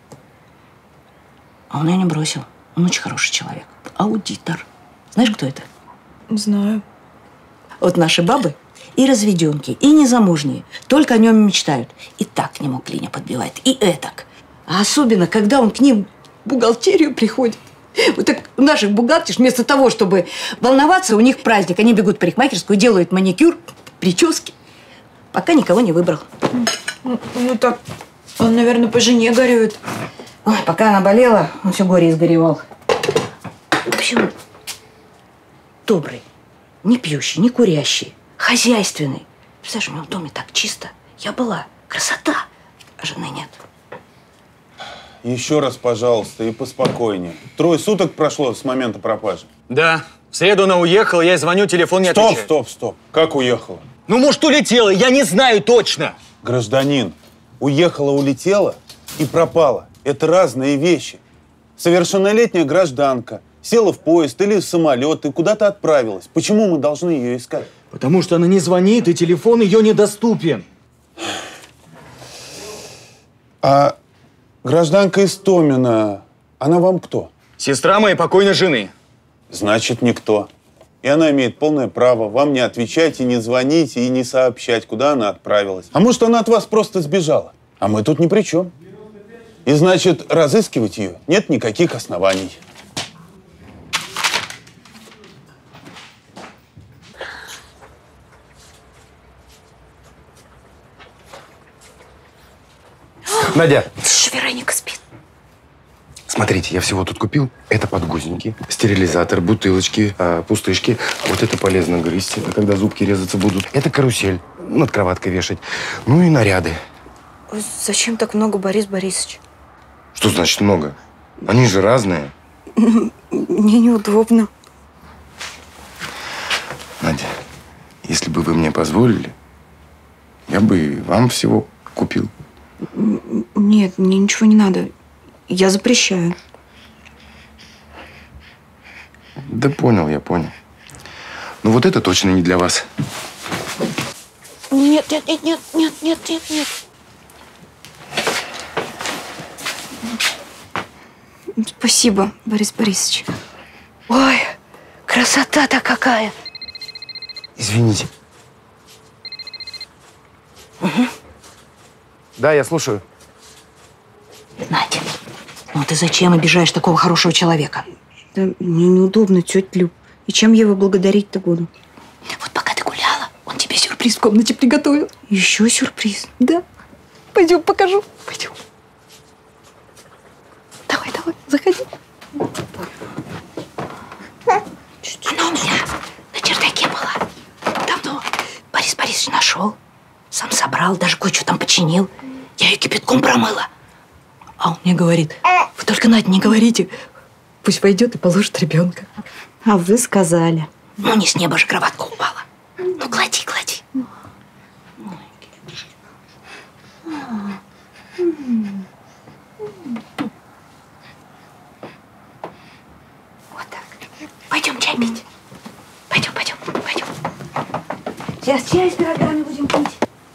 А он ее не бросил. Он очень хороший человек. Аудитор. Знаешь, кто это? Знаю. Вот наши бабы и разведенки, и незамужние только о нем мечтают. И так к нему клинья подбивает, и этак. А особенно, когда он к ним в бухгалтерию приходит. Вот так у наших бухгалтерш вместо того, чтобы волноваться, у них праздник. Они бегут в парикмахерскую, делают маникюр, прически. Пока никого не выбрал. Ну так, он, наверное, по жене горюет. Ой, пока она болела, он все горе изгоревал. В общем, добрый, не пьющий, не курящий, хозяйственный. Представляешь, у него в доме так чисто. Я была. Красота. А жены нет. Еще раз, пожалуйста, и поспокойнее. 3 суток прошло с момента пропажи. Да. В среду она уехала, я ей звоню, телефон не отвечает. Стоп. Как уехала? Ну, может, улетела, я не знаю точно. Гражданин, уехала, улетела и пропала. Это разные вещи. Совершеннолетняя гражданка села в поезд или в самолет и куда-то отправилась. Почему мы должны ее искать? Потому что она не звонит, и телефон ее недоступен. А гражданка Истомина, она вам кто? Сестра моей покойной жены. Значит, никто. И она имеет полное право вам не отвечать и не звонить, и не сообщать, куда она отправилась. А может, она от вас просто сбежала? А мы тут ни при чем. И значит, разыскивать ее нет никаких оснований. Надя. Вероника спит. Смотрите, я всего тут купил. Это подгузники, стерилизатор, бутылочки, пустышки. Вот это полезно грызть, это когда зубки резаться будут. Это карусель, над кроваткой вешать. Ну и наряды. Зачем так много, Борис Борисович? Что значит много? Они же разные. Мне неудобно. Надя, если бы вы мне позволили, я бы вам всего купил. Нет, мне ничего не надо. Я запрещаю. Да понял, я понял. Ну вот это точно не для вас. Нет. Спасибо, Борис Борисович. Ой, красота-то какая. Извините. Угу. Да, я слушаю. Надя, ну ты зачем обижаешь такого хорошего человека? Да мне неудобно, тетя Люб. И чем я его благодарить-то буду? Вот пока ты гуляла, он тебе сюрприз в комнате приготовил. Еще сюрприз? Да. Пойдем, покажу. Пойдем. Давай, заходи. Она у меня на чердаке была. Давно. Борис Борисович нашел. Сам собрал, даже кое-что там починил. Я ее кипятком промыла. А он мне говорит, вы только Надя не говорите. Пусть пойдет и положит ребенка. А вы сказали. Ну, не с неба же кроватка упала. Ну, клади. Вот так. Пойдем чай пить. Пойдем. Сейчас чай с пирогами будем пить.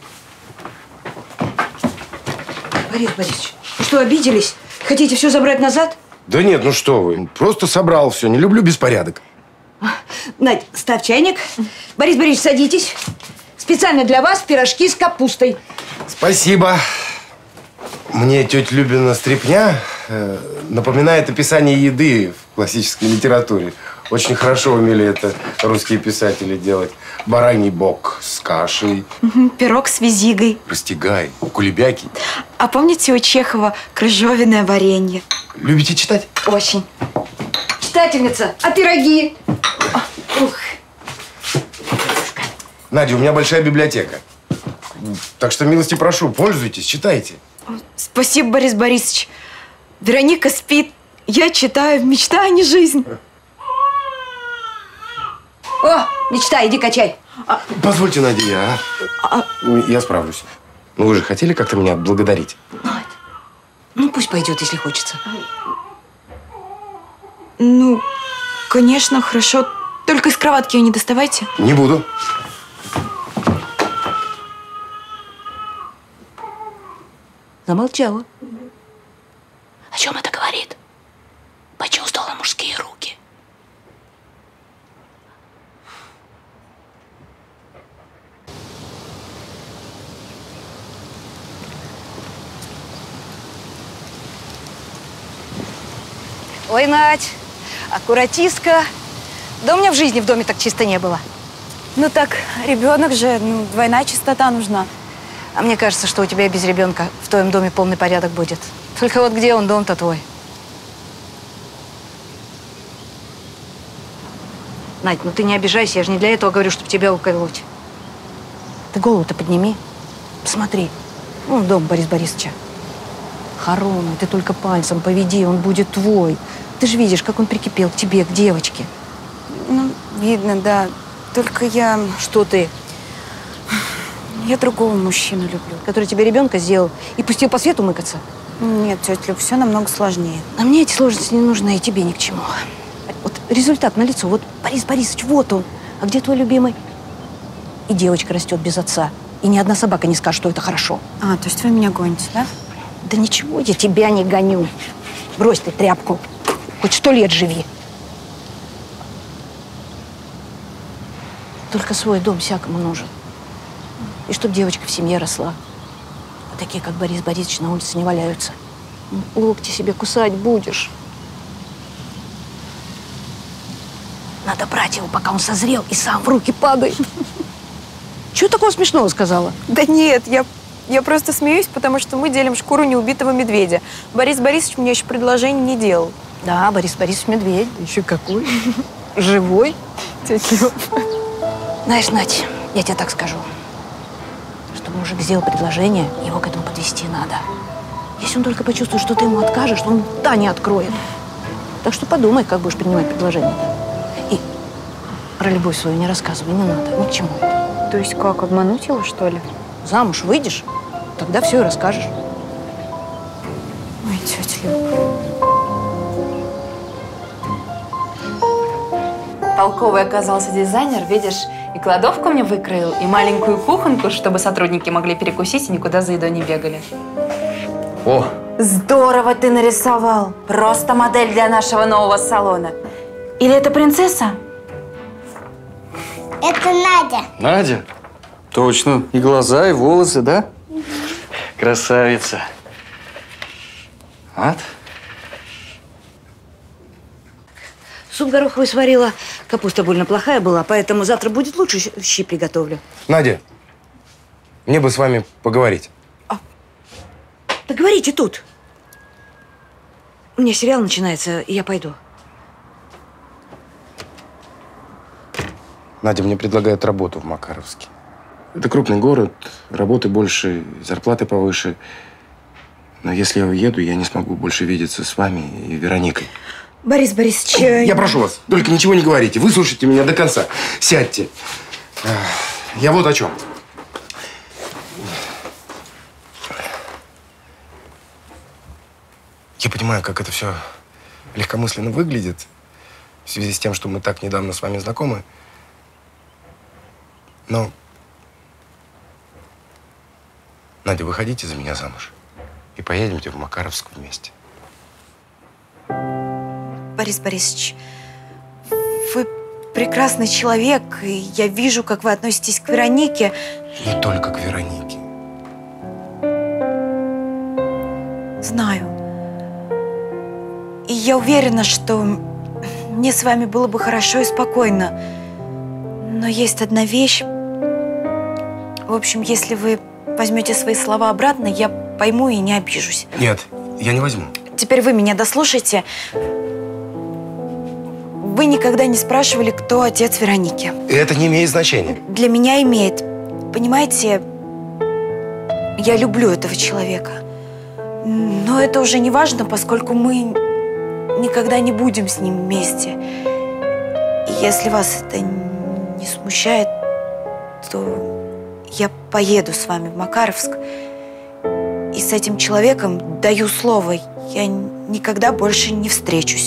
Борис Борисович, вы что, обиделись? Хотите все забрать назад? Да нет, ну что вы. Просто собрал все. Не люблю беспорядок. Надь, ставь чайник. Борис Борисович, садитесь. Специально для вас пирожки с капустой. Спасибо. Мне тетя Любина стряпня напоминает описание еды в классической литературе. Очень хорошо умели это русские писатели делать. Бараний бок с кашей. Пирог с визигой. Растягай, кулебяки. А помните у Чехова крыжовенное варенье? Любите читать? Очень. Читательница, а пироги? Ух. Надя, у меня большая библиотека. Так что, милости прошу, пользуйтесь, читайте. Спасибо, Борис Борисович. Вероника спит. Я читаю. Мечта, а не жизнь. О, мечта, иди качай. Позвольте, Надя, я справлюсь. Ну, вы же хотели как-то меня отблагодарить? Надь, ну пусть пойдет, если хочется. Ну, конечно, хорошо. Только из кроватки ее не доставайте. Не буду. Замолчала. О чем это говорит? Почувствовала мужские руки. Ой, Надь, аккуратистка. Да у меня в жизни в доме так чисто не было. Ну так, ребенок же, ну, двойная чистота нужна. А мне кажется, что у тебя и без ребенка в твоем доме полный порядок будет. Только вот где он, дом-то твой? Надь, ну ты не обижайся, я же не для этого говорю, чтобы тебя уколоть. Ты голову-то подними. Посмотри. Вон дом Бориса Борисовича. Хоромы, ты только пальцем поведи, он будет твой. Ты же видишь, как он прикипел к тебе, к девочке. Ну, видно, да. Только я… Что ты? Я другого мужчину люблю. Который тебе ребенка сделал и пустил по свету мыкаться? Нет, тетя Люб, все намного сложнее. А мне эти сложности не нужны, и тебе ни к чему. Вот результат налицо. Вот Борис Борисович, вот он. А где твой любимый? И девочка растет без отца. И ни одна собака не скажет, что это хорошо. А, то есть вы меня гоните, да? Да ничего, я тебя не гоню. Брось ты тряпку. Хоть 100 лет живи. Только свой дом всякому нужен. И чтоб девочка в семье росла. А такие, как Борис Борисович, на улице не валяются. Локти себе кусать будешь. Надо брать его, пока он созрел и сам в руки падает. Чего такого смешного сказала? Да нет, я просто смеюсь, потому что мы делим шкуру неубитого медведя. Борис Борисович мне еще предложение не делал. Да, Борис Борисович медведь. Еще какой? Живой. Знаешь, Надь, я тебе так скажу. Чтобы мужик сделал предложение, его к этому подвести надо. Если он только почувствует, что ты ему откажешь, он да не откроет. Так что подумай, как будешь принимать предложение-то. И про любовь свою не рассказывай, не надо, ни к чему. То есть как, обмануть его, что ли? Замуж выйдешь, тогда все и расскажешь. Ой, тетя Люба. Толковый оказался дизайнер, видишь, и кладовку мне выкроил, и маленькую кухонку, чтобы сотрудники могли перекусить и никуда за едой не бегали. О! Здорово ты нарисовал! Просто модель для нашего нового салона. Или это принцесса? Это Надя. Надя? Точно. И глаза, и волосы, да? Красавица. Ад? Суп гороховый сварила. Капуста больно плохая была, поэтому завтра будет лучше, щи приготовлю. Надя, мне бы с вами поговорить. Да говорите тут. У меня сериал начинается, и я пойду. Надя, мне предлагают работу в Макаровске. Это крупный город, работы больше, зарплаты повыше. Но если я уеду, я не смогу больше видеться с вами и Вероникой. Борис Борисович… Я прошу вас, только ничего не говорите. Выслушайте меня до конца. Сядьте. Я вот о чем. Я понимаю, как это все легкомысленно выглядит в связи с тем, что мы так недавно с вами знакомы. Но, Надя, выходите за меня замуж и поедемте в Макаровск вместе. Борис Борисович, вы прекрасный человек, и я вижу, как вы относитесь к Веронике. Не только к Веронике. Знаю. И я уверена, что мне с вами было бы хорошо и спокойно. Но есть одна вещь. В общем, если вы возьмете свои слова обратно, я пойму и не обижусь. Нет, я не возьму. Теперь вы меня дослушайте. Вы никогда не спрашивали, кто отец Вероники. Это не имеет значения. Для меня имеет. Понимаете, я люблю этого человека. Но это уже не важно, поскольку мы никогда не будем с ним вместе. И если вас это не смущает, то я поеду с вами в Макаровск. И с этим человеком, даю слово, я никогда больше не встречусь.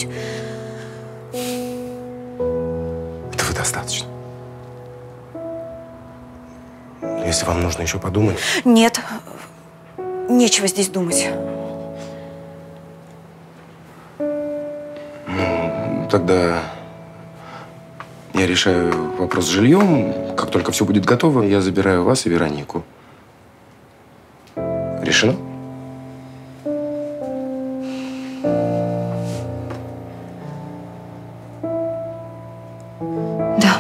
Этого достаточно. Если вам нужно еще подумать. Нет, нечего здесь думать. Ну, тогда я решаю вопрос с жильем. Как только все будет готово, я забираю вас и Веронику. Решено? Да.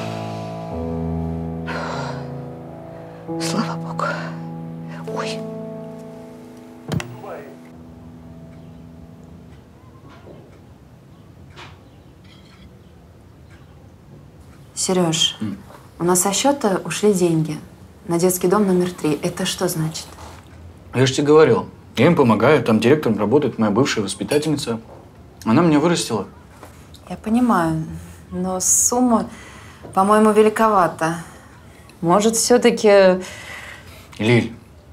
Слава Богу. Ой. Сереж, у нас со счета ушли деньги на детский дом номер 3. Это что значит? Я же тебе говорил, я им помогаю. Там директором работает моя бывшая воспитательница. Она меня вырастила. Я понимаю, но сумма, по-моему, великовата. Может, все-таки… Лиль,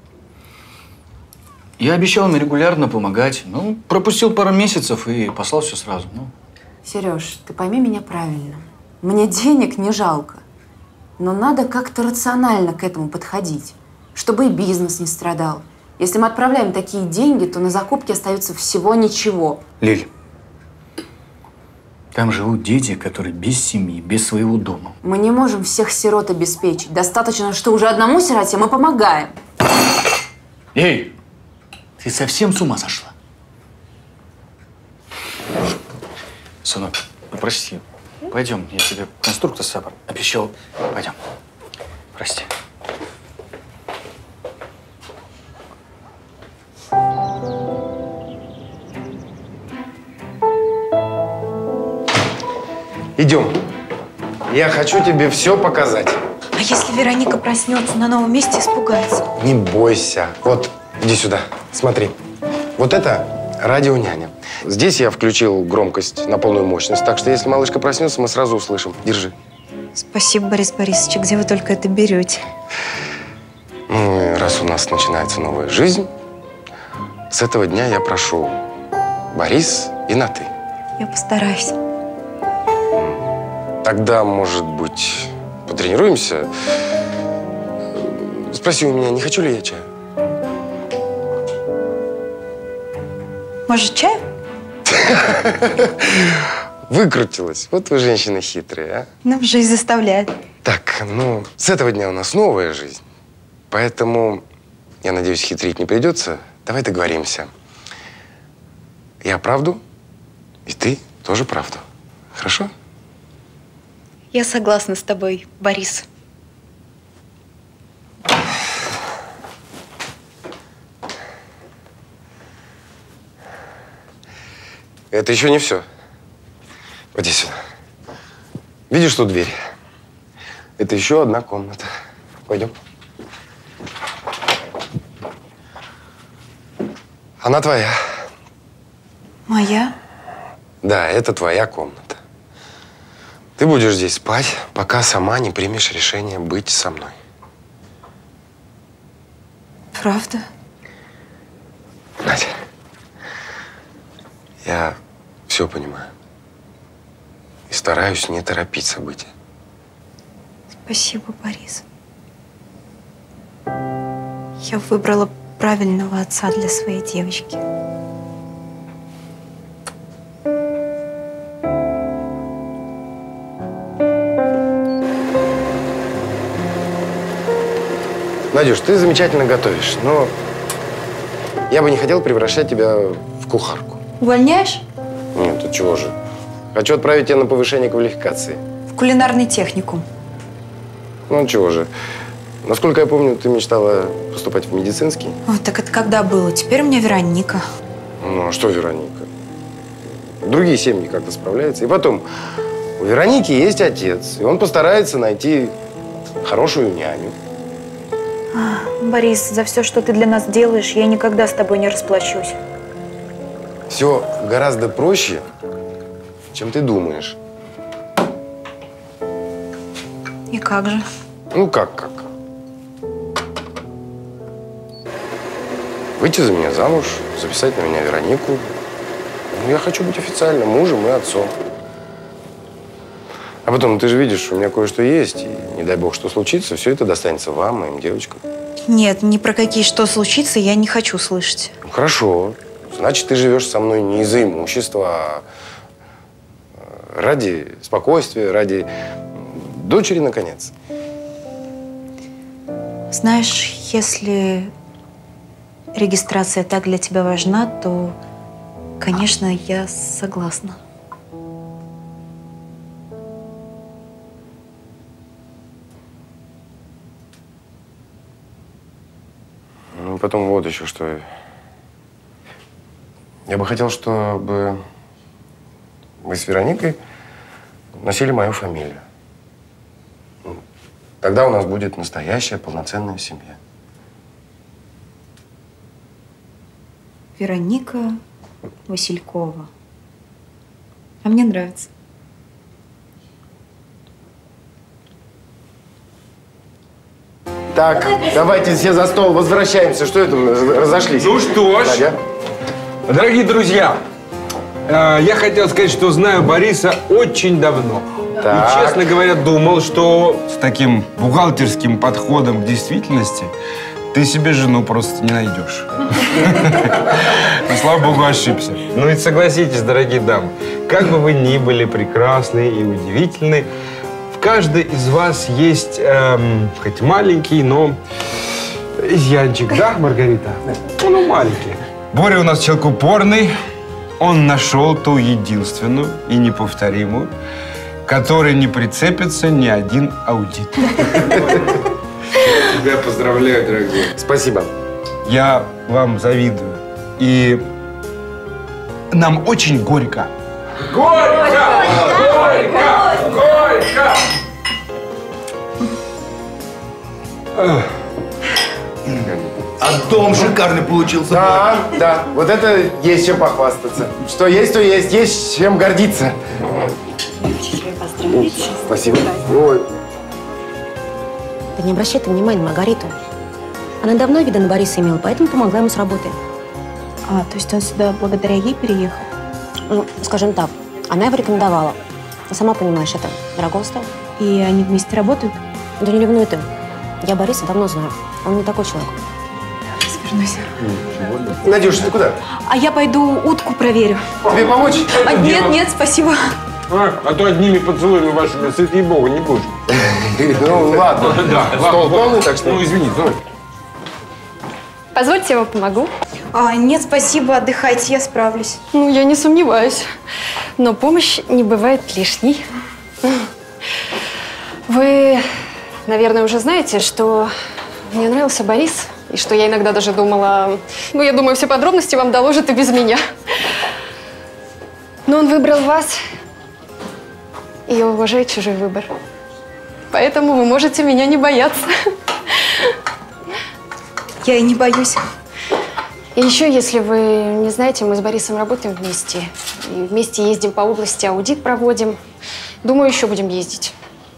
я обещал им регулярно помогать. Ну, пропустил пару месяцев и послал все сразу. Ну. Сереж, ты пойми меня правильно. Мне денег не жалко. Но надо как-то рационально к этому подходить, чтобы и бизнес не страдал. Если мы отправляем такие деньги, то на закупки остается всего ничего. Лиль, там живут дети, которые без семьи, без своего дома. Мы не можем всех сирот обеспечить. Достаточно, что уже одному сироте мы помогаем. Эй, ты совсем с ума сошла? Сынок, ну прости. Пойдем, я тебе конструктор сапар обещал. Пойдем. Прости. Идем. Я хочу тебе все показать. А если Вероника проснется на новом месте, испугается? Не бойся. Вот, иди сюда. Смотри. Вот это радионяня. Здесь я включил громкость на полную мощность, так что если малышка проснется, мы сразу услышим. Держи. Спасибо, Борис Борисович. Где вы только это берете? Ну, и раз у нас начинается новая жизнь, с этого дня я прошу Борис и на «ты». Я постараюсь. Тогда, может быть, потренируемся? Спроси у меня, не хочу ли я чаю? Может, чаю? Выкрутилась. Вот вы, женщины, хитрые, а? Ну, жизнь заставляет. Так, ну, с этого дня у нас новая жизнь. Поэтому, я надеюсь, хитрить не придется. Давай договоримся. Я правду, и ты тоже правду. Хорошо? Я согласна с тобой, Борис. Это еще не все. Иди сюда. Видишь ту дверь? Это еще одна комната. Пойдем. Она твоя. Моя? Да, это твоя комната. Ты будешь здесь спать, пока сама не примешь решение быть со мной. Правда? Надя, я все понимаю. И стараюсь не торопить события. Спасибо, Борис. Я выбрала правильного отца для своей девочки. Надюш, ты замечательно готовишь, но я бы не хотел превращать тебя в кухарку. Увольняешь? Нет, ты чего же? Хочу отправить тебя на повышение квалификации. В кулинарный техникум. Ну, чего же. Насколько я помню, ты мечтала поступать в медицинский. О, так это когда было? Теперь у меня Вероника. Ну, а что Вероника? Другие семьи как-то справляются. И потом, у Вероники есть отец, и он постарается найти хорошую няню. Борис, за все, что ты для нас делаешь, я никогда с тобой не расплачусь. Все гораздо проще, чем ты думаешь. И как же? Ну, как? Выйти за меня замуж, записать на меня Веронику. Ну, я хочу быть официальным мужем и отцом. А потом, ты же видишь, у меня кое-что есть, и не дай бог, что случится, все это достанется вам, моим девочкам. Нет, ни про какие что случится я не хочу слышать. Ну, хорошо. Значит, ты живешь со мной не из-за имущества, а ради спокойствия, ради дочери, наконец. Знаешь, если регистрация так для тебя важна, то, конечно, я согласна. Ну, потом вот еще что. Я бы хотел, чтобы вы с Вероникой носили мою фамилию. Тогда у нас будет настоящая полноценная семья. Вероника Василькова. А мне нравится. Так, давайте все за стол, возвращаемся. Что это мы разошлись? Ну что ж, Надя? Дорогие друзья, я хотел сказать, что знаю Бориса очень давно. Так. И, честно говоря, думал, что с таким бухгалтерским подходом к действительности ты себе жену просто не найдешь. Но, слава богу, ошибся. Ну и согласитесь, дорогие дамы, как бы вы ни были прекрасны и удивительны, в каждой из вас есть, хоть маленький, но изъянчик, да, Маргарита? Ну, маленький. Боря у нас человек упорный. Он нашел ту единственную и неповторимую, которой не прицепится ни один аудит. Тебя поздравляю, дорогой. Спасибо. Я вам завидую. И нам очень горько. Горько! Горько! Горько! А дом шикарный получился. Да, да. Вот это есть чем похвастаться. Что есть, то есть. Есть чем гордиться. Спасибо. Ой. Да не обращай ты внимания на Маргариту. Она давно вида на Бориса имела, поэтому помогла ему с работой. А, то есть он сюда благодаря ей переехал? Ну, скажем так, она его рекомендовала. Ты сама понимаешь, это дорого стоит. И они вместе работают? Да не ревнуй ты. Я Бориса давно знаю. Он не такой человек. Вернусь. Надюш, ты куда? А я пойду утку проверю. Тебе помочь? Нет, нет, спасибо. А то одними поцелуями вашими сыт ей-богу не будешь. Ну, ладно. Да, стол полный, так что... Ну, извини, давай. Позвольте, я вам помогу. Нет, спасибо, отдыхайте, я справлюсь. Ну, я не сомневаюсь. Но помощь не бывает лишней. Вы, наверное, уже знаете, что мне нравился Борис, и что я иногда даже думала... Ну, я думаю, все подробности вам доложат и без меня. Но он выбрал вас, и я уважаю чужой выбор. Поэтому вы можете меня не бояться. Я и не боюсь. И еще, если вы не знаете, мы с Борисом работаем вместе. И вместе ездим по области, аудит проводим. Думаю, еще будем ездить.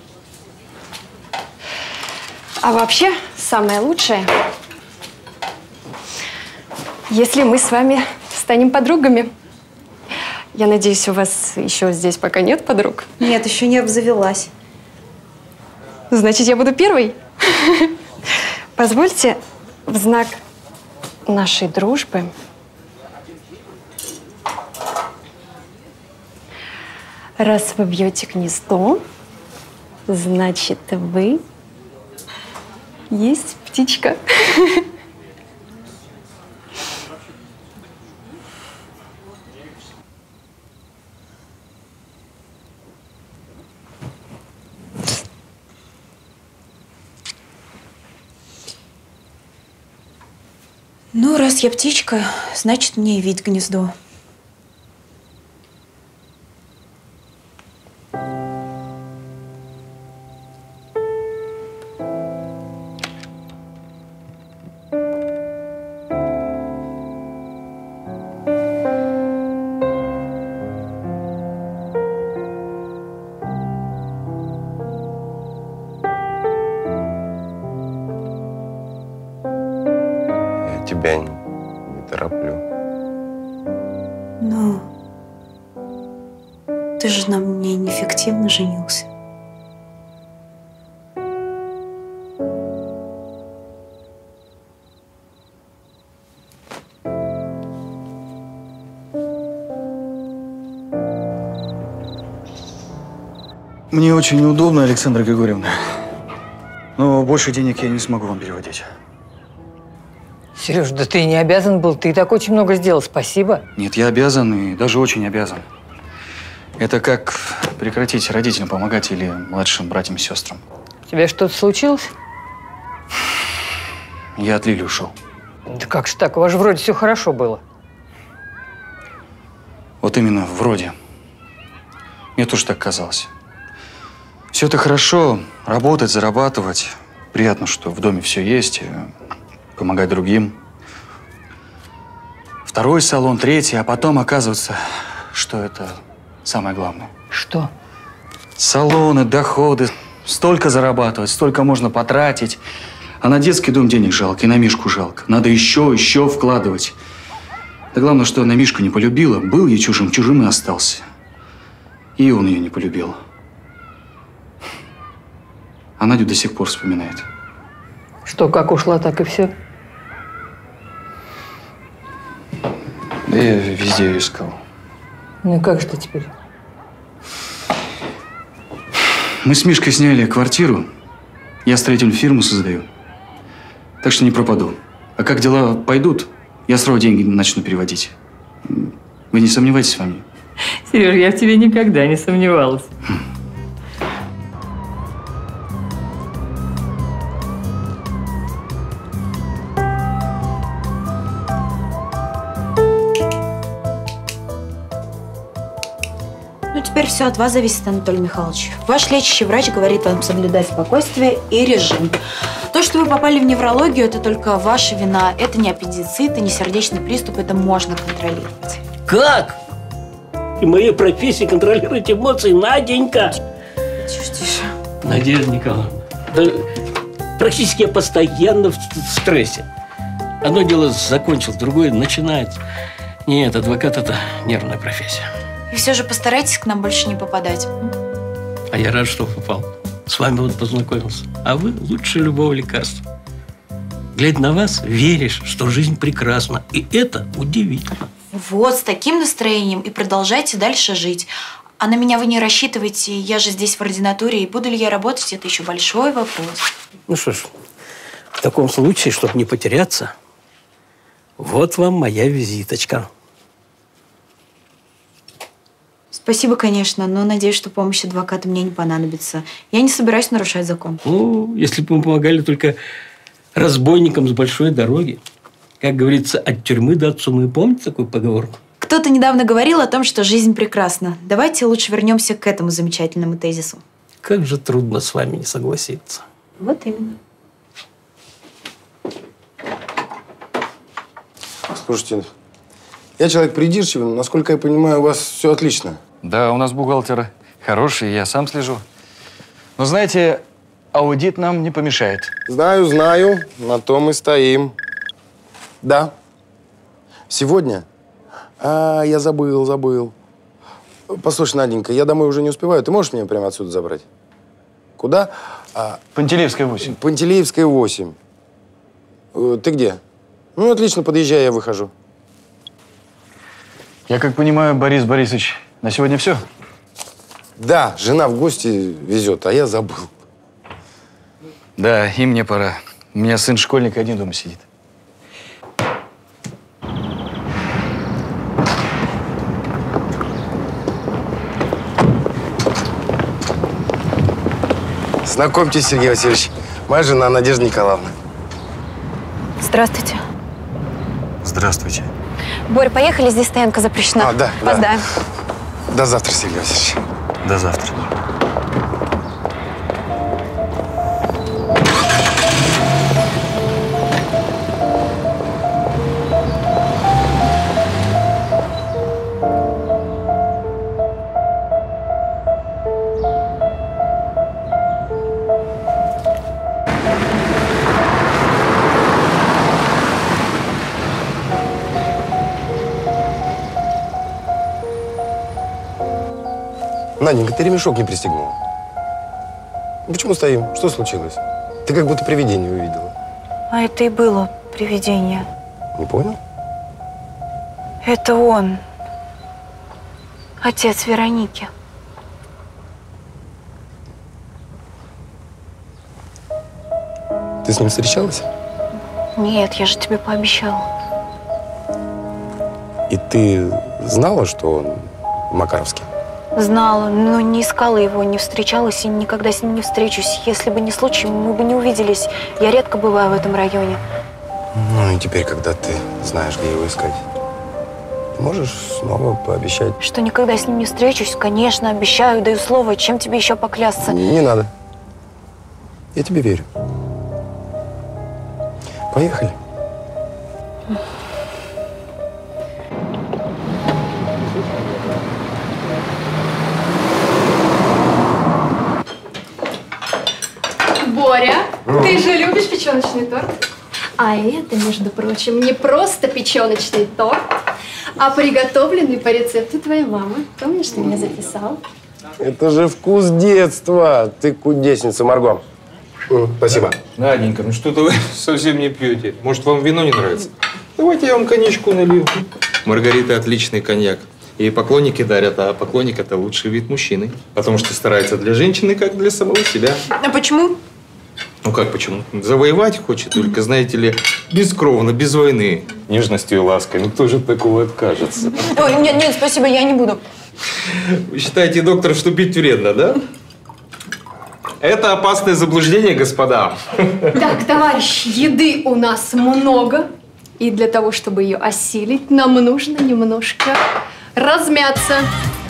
А вообще, самое лучшее, если мы с вами станем подругами. Я надеюсь, у вас еще здесь пока нет подруг? Нет, еще не обзавелась. Значит, я буду первой. Позвольте в знак нашей дружбы раз вы бьете гнездо, значит, вы есть птичка. Ну, раз я птичка, значит, мне и вид гнездо. Тебя не тороплю. Ну, ты же на мне неэффективно женился. Мне очень неудобно, Александра Григорьевна. Но больше денег я не смогу вам переводить. Сереж, да ты не обязан был. Ты и так очень много сделал. Спасибо. Нет, я обязан и даже очень обязан. Это как прекратить родителям помогать или младшим братьям и сестрам. У тебя что-то случилось? Я от Лили ушел. Да как же так? У вас же вроде все хорошо было. Вот именно, вроде. Мне тоже так казалось. Все это хорошо, работать, зарабатывать. Приятно, что в доме все есть, помогать другим. Второй салон, третий, а потом оказывается, что это самое главное. Что? Салоны, доходы. Столько зарабатывать, столько можно потратить. А на детский дом денег жалко, и на Мишку жалко. Надо еще вкладывать. Да главное, что она Мишку не полюбила. Был ей чужим, чужим и остался. И он ее не полюбил. А Надю до сих пор вспоминает. Что, как ушла, так и все? Да я везде ее искал. Ну и как же ты теперь? Мы с Мишкой сняли квартиру. Я строительную фирму создаю. Так что не пропаду. А как дела пойдут, я сразу деньги начну переводить. Вы не сомневайтесь во мне? Сереж, я в тебе никогда не сомневалась. Ну, теперь все от вас зависит, Анатолий Михайлович. Ваш лечащий врач говорит вам соблюдать спокойствие и режим. То, что вы попали в неврологию, это только ваша вина. Это не аппендицит и не сердечный приступ, это можно контролировать. Как? И моей профессии контролировать эмоции, Наденька. Тише. Надежда Николаевна, да практически я постоянно в стрессе. Одно дело закончил, другое начинается. Нет, адвокат – это нервная профессия. И все же постарайтесь к нам больше не попадать. А я рад, что попал. С вами вот познакомился. А вы лучше любого лекарства. Глядя на вас, веришь, что жизнь прекрасна. И это удивительно. Вот, с таким настроением и продолжайте дальше жить. А на меня вы не рассчитывайте. Я же здесь в ординатуре. И буду ли я работать, это еще большой вопрос. Ну что ж, в таком случае, чтобы не потеряться, вот вам моя визиточка. Спасибо, конечно, но надеюсь, что помощь адвоката мне не понадобится. Я не собираюсь нарушать закон. Ну, если бы мы помогали только разбойникам с большой дороги. Как говорится, от тюрьмы до отсумы. Помните такую поговорку? Кто-то недавно говорил о том, что жизнь прекрасна. Давайте лучше вернемся к этому замечательному тезису. Как же трудно с вами не согласиться. Вот именно. Слушайте, я человек придирчивый, но, насколько я понимаю, у вас все отлично. Да, у нас бухгалтер хороший, я сам слежу. Но знаете, аудит нам не помешает. Знаю, на том и стоим. Да. Сегодня? Я забыл. Послушай, Наденька, я домой уже не успеваю. Ты можешь меня прямо отсюда забрать? Куда? Пантелеевская, 8. Пантелеевская, 8. Ты где? Ну, отлично, подъезжай, я выхожу. Я как понимаю, Борис Борисович, на сегодня все? Да, жена в гости везет, а я забыл. Да, и мне пора. У меня сын школьник один дома сидит. Знакомьтесь, Сергей Васильевич, моя жена Надежда Николаевна. Здравствуйте. Здравствуйте. Борь, поехали, здесь стоянка запрещена. Да. Опоздаем. До завтра, Сергей Васильевич. До завтра. Наденька, ты ремешок не пристегнула. Почему стоим? Что случилось? Ты как будто привидение увидела. А это и было привидение. Не понял? Это он. Отец Вероники. Ты с ним встречалась? Нет, я же тебе пообещала. И ты знала, что он макаровский? Знала, но не искала его, не встречалась и никогда с ним не встречусь. Если бы не случай, мы бы не увиделись. Я редко бываю в этом районе. Ну и теперь, когда ты знаешь, где его искать, можешь снова пообещать? Что никогда с ним не встречусь, конечно, обещаю, даю слово. Чем тебе еще поклясться? Не надо. Я тебе верю. Поехали. Боря, ты же любишь печеночный торт? А это, между прочим, не просто печеночный торт, а приготовленный по рецепту твоей мамы. Помнишь, ты меня записал? Это же вкус детства. Ты кудесница, Марго. Спасибо. Наденька, ну что-то вы совсем не пьете. Может, вам вино не нравится? Давайте я вам коньячку налью. Маргарита отличный коньяк. И поклонники дарят, а поклонник – это лучший вид мужчины. Потому что старается для женщины, как для самого себя. А почему? Ну как почему? Завоевать хочет, только, знаете ли, бескровно, без войны. Нежностью и лаской. Ну кто же от такого откажется? Ой, нет, спасибо, я не буду. Вы считаете, доктор, что пить вредно, да? Это опасное заблуждение, господа. Так, товарищ, еды у нас много. И для того, чтобы ее осилить, нам нужно немножко размяться.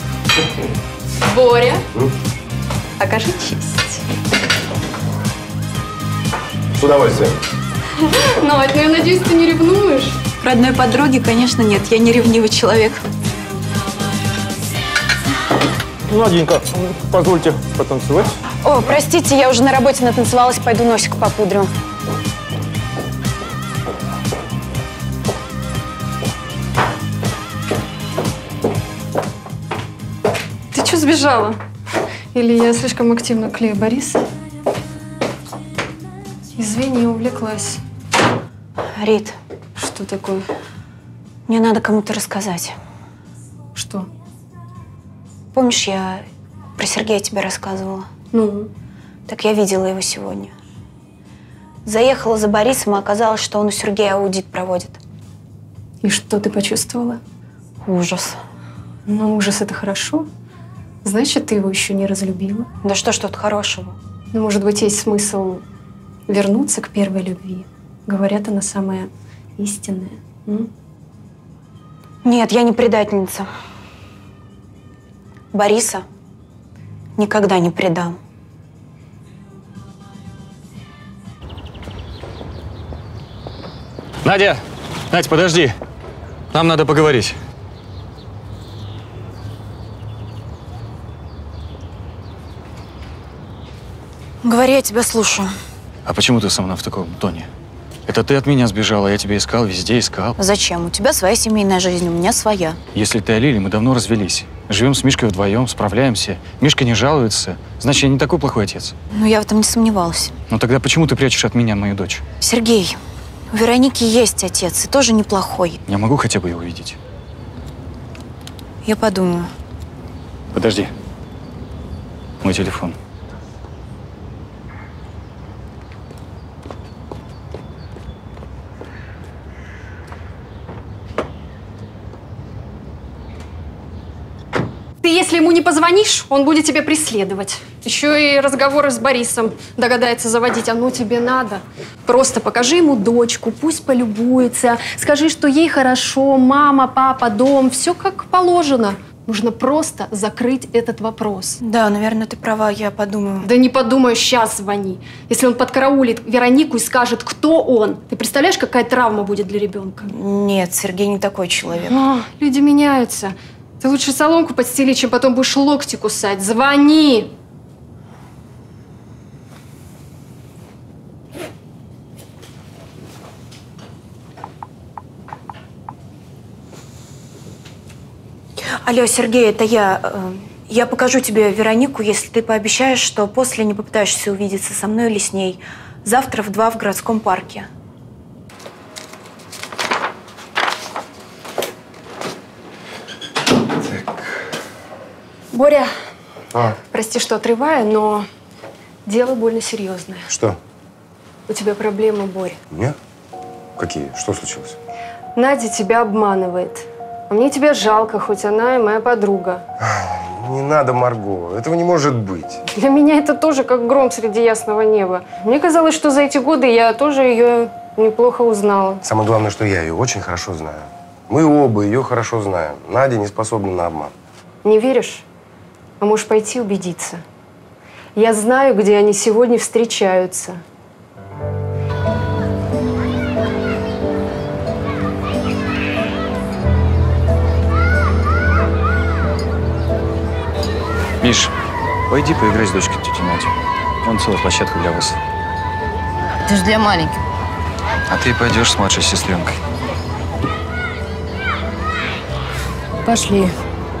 Боря, окажи честь. С удовольствием. Надь, ну я надеюсь, ты не ревнуешь? Родной подруги, конечно, нет. Я не ревнивый человек. Наденька, позвольте потанцевать. О, простите, я уже на работе натанцевалась, пойду носик попудрю. Ты что сбежала? Или я слишком активно клею Бориса? Извини, увлеклась. Рит. Что такое? Мне надо кому-то рассказать. Что? Помнишь, я про Сергея тебе рассказывала? Ну? Так я видела его сегодня. Заехала за Борисом, и оказалось, что он у Сергея аудит проводит. И что ты почувствовала? Ужас. Ну, ужас – это хорошо. Значит, ты его еще не разлюбила. Да что ж тут хорошего? Ну, может быть, есть смысл вернуться к первой любви. Говорят, она самая истинная. Нет, я не предательница. Бориса никогда не предам. Надя! Надь, подожди. Нам надо поговорить. Говори, я тебя слушаю. А почему ты со мной в таком тоне? Это ты от меня сбежала, я тебя искал, везде искал. Зачем? У тебя своя семейная жизнь, у меня своя. Если ты о Лиле, мы давно развелись. Живем с Мишкой вдвоем, справляемся. Мишка не жалуется. Значит, я не такой плохой отец. Ну, я в этом не сомневалась. Ну тогда почему ты прячешь от меня мою дочь? Сергей, у Вероники есть отец, и тоже неплохой. Я могу хотя бы его видеть? Я подумаю. Подожди. Мой телефон. Ты Ты, если ему не позвонишь, он будет тебя преследовать. Еще и разговоры с Борисом догадается заводить. Оно тебе надо. Просто покажи ему дочку, пусть полюбуется. Скажи, что ей хорошо, мама, папа, дом. Все как положено. Нужно просто закрыть этот вопрос. Да, наверное, ты права, я подумаю. Да не подумаю, сейчас звони. Если он подкараулит Веронику и скажет, кто он, ты представляешь, какая травма будет для ребенка? Нет, Сергей не такой человек. Люди меняются. Ты лучше соломку подстели, чем потом будешь локти кусать. Звони! Алло, Сергей, это я. Я покажу тебе Веронику, если ты пообещаешь, что после не попытаешься увидеться со мной или с ней. Завтра в 2 в городском парке. Боря, прости, что отрываю, но дело больно серьезное. Что? У тебя проблемы, Борь. У меня? Какие? Что случилось? Надя тебя обманывает. А мне тебя жалко, хоть она и моя подруга. Не надо, Марго. Этого не может быть. Для меня это тоже как гром среди ясного неба. Мне казалось, что за эти годы я тоже ее неплохо узнала. Самое главное, что я ее очень хорошо знаю. Мы оба ее хорошо знаем. Надя не способна на обман. Не веришь? А можешь пойти убедиться. Я знаю, где они сегодня встречаются. Миш, пойди поиграй с дочкой тети Нади. Вон целая площадка для вас. Это же для маленьких. А ты пойдешь с младшей сестренкой. Пошли.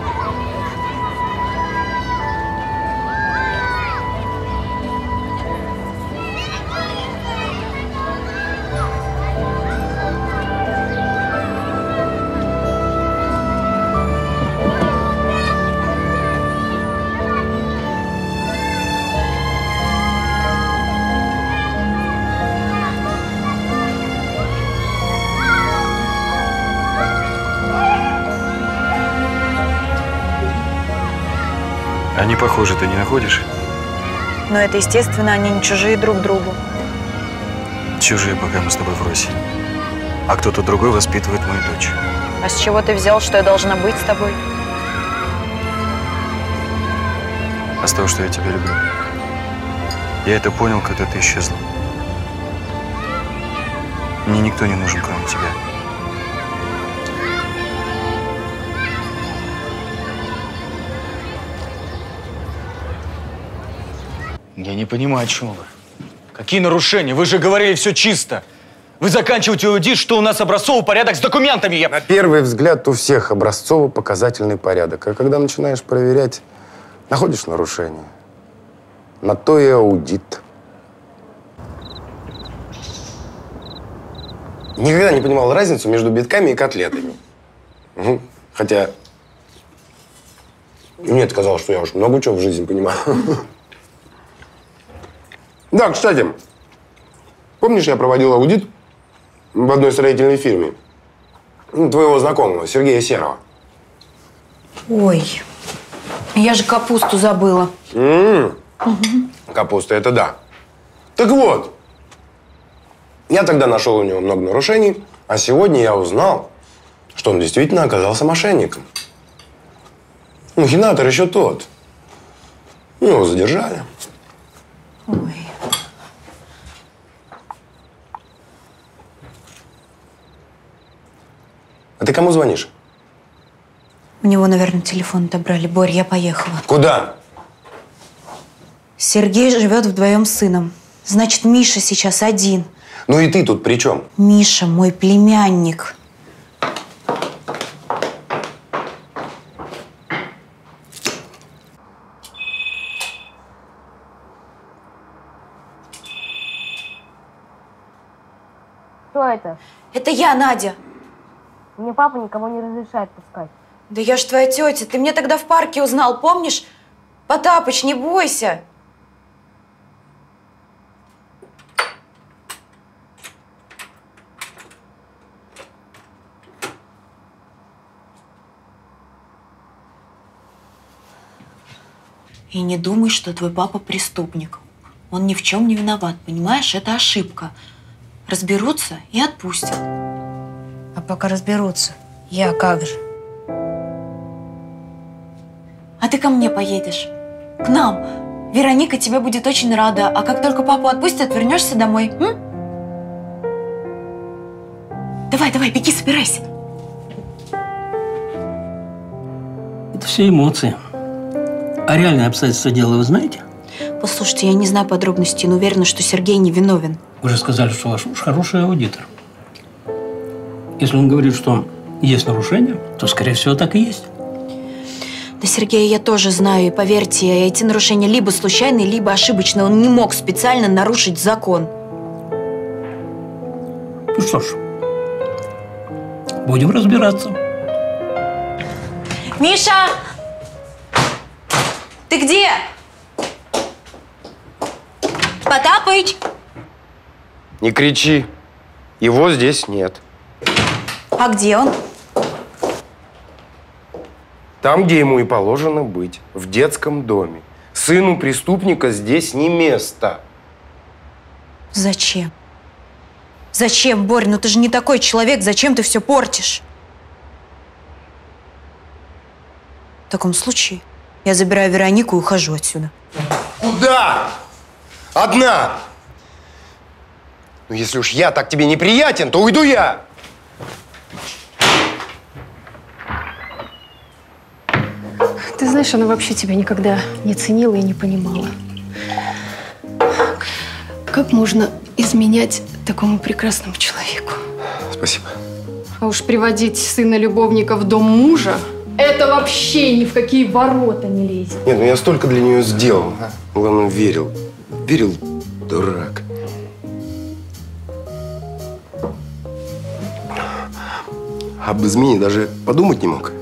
Они похожи, ты не находишь? Но это естественно, они не чужие друг другу. Чужие, пока мы с тобой в Росе. А кто-то другой воспитывает мою дочь. А с чего ты взял, что я должна быть с тобой? А с того, что я тебя люблю. Я это понял, когда ты исчезла. Мне никто не нужен, кроме тебя. Я не понимаю, о чем вы. Какие нарушения? Вы же говорили, все чисто. Вы заканчиваете аудит, что у нас образцовый порядок с документами. На первый взгляд у всех образцово-показательный порядок. А когда начинаешь проверять, находишь нарушения. На то и аудит. Никогда не понимал разницу между битками и котлетами. Угу. Хотя мне казалось, что я уж много чего в жизни понимаю. Да, кстати, помнишь, я проводил аудит в одной строительной фирме? Твоего знакомого, Сергея Серова. Ой, я же капусту забыла. Капуста, это да. Так вот, я тогда нашел у него много нарушений, а сегодня я узнал, что он действительно оказался мошенником. Махинатор еще тот. Его задержали. Ой. А ты кому звонишь? У него, наверное, телефон отобрали. Борь, я поехала. Куда? Сергей живет вдвоем с сыном. Значит, Миша сейчас один. Ну и ты тут при чем? Миша мой племянник. Кто это? Это я, Надя. Мне папа никого не разрешает пускать. Да я ж твоя тетя. Ты меня тогда в парке узнал, помнишь? Потапыч, не бойся. И не думай, что твой папа преступник. Он ни в чем не виноват, понимаешь? Это ошибка. Разберутся и отпустят. А пока разберутся, я как же? А ты ко мне поедешь. К нам. Вероника тебе будет очень рада. А как только папу отпустят, вернешься домой. М? Давай, давай, беги, собирайся. Это все эмоции. А реальные обстоятельства дела вы знаете? Послушайте, я не знаю подробностей, но уверена, что Сергей не виновен. Вы же сказали, что ваш муж хороший аудитор. Если он говорит, что есть нарушение, то, скорее всего, так и есть. Да Сергея я тоже знаю, и поверьте, эти нарушения либо случайные, либо ошибочные. Он не мог специально нарушить закон. Ну что ж, будем разбираться. Миша! Ты где? Потапыч! Не кричи. Его здесь нет. А где он? Там, где ему и положено быть. В детском доме. Сыну преступника здесь не место. Зачем? Зачем, Борь? Ну ты же не такой человек. Зачем ты все портишь? В таком случае я забираю Веронику и ухожу отсюда. Куда? Одна? Ну, если уж я так тебе неприятен, то уйду я. Ты знаешь, она вообще тебя никогда не ценила и не понимала. Как можно изменять такому прекрасному человеку? Спасибо. А уж приводить сына-любовника в дом мужа – это вообще ни в какие ворота не лезет. Нет, ну я столько для нее сделал. Главное, верил. Верил, дурак. Об измене даже подумать не мог.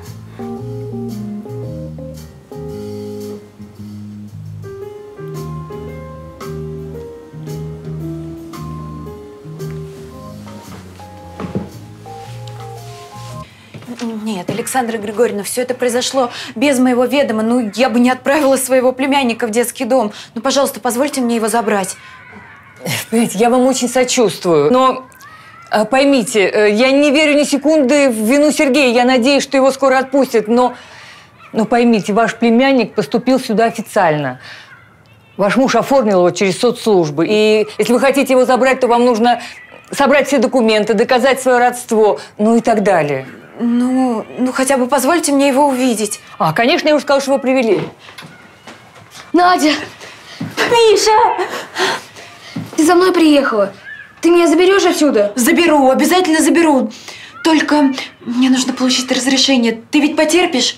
Нет, Александра Григорьевна, все это произошло без моего ведома. Ну, я бы не отправила своего племянника в детский дом. Ну, пожалуйста, позвольте мне его забрать. Понимаете, я вам очень сочувствую, но поймите, я не верю ни секунды в вину Сергея. Я надеюсь, что его скоро отпустят, но поймите, ваш племянник поступил сюда официально. Ваш муж оформил его через соцслужбы. И если вы хотите его забрать, то вам нужно собрать все документы, доказать свое родство, ну и так далее. Ну, хотя бы позвольте мне его увидеть. Конечно, я уже сказала, что его привели. Надя! Миша! Ты за мной приехала. Ты меня заберешь отсюда? Заберу, обязательно заберу. Только мне нужно получить разрешение. Ты ведь потерпишь?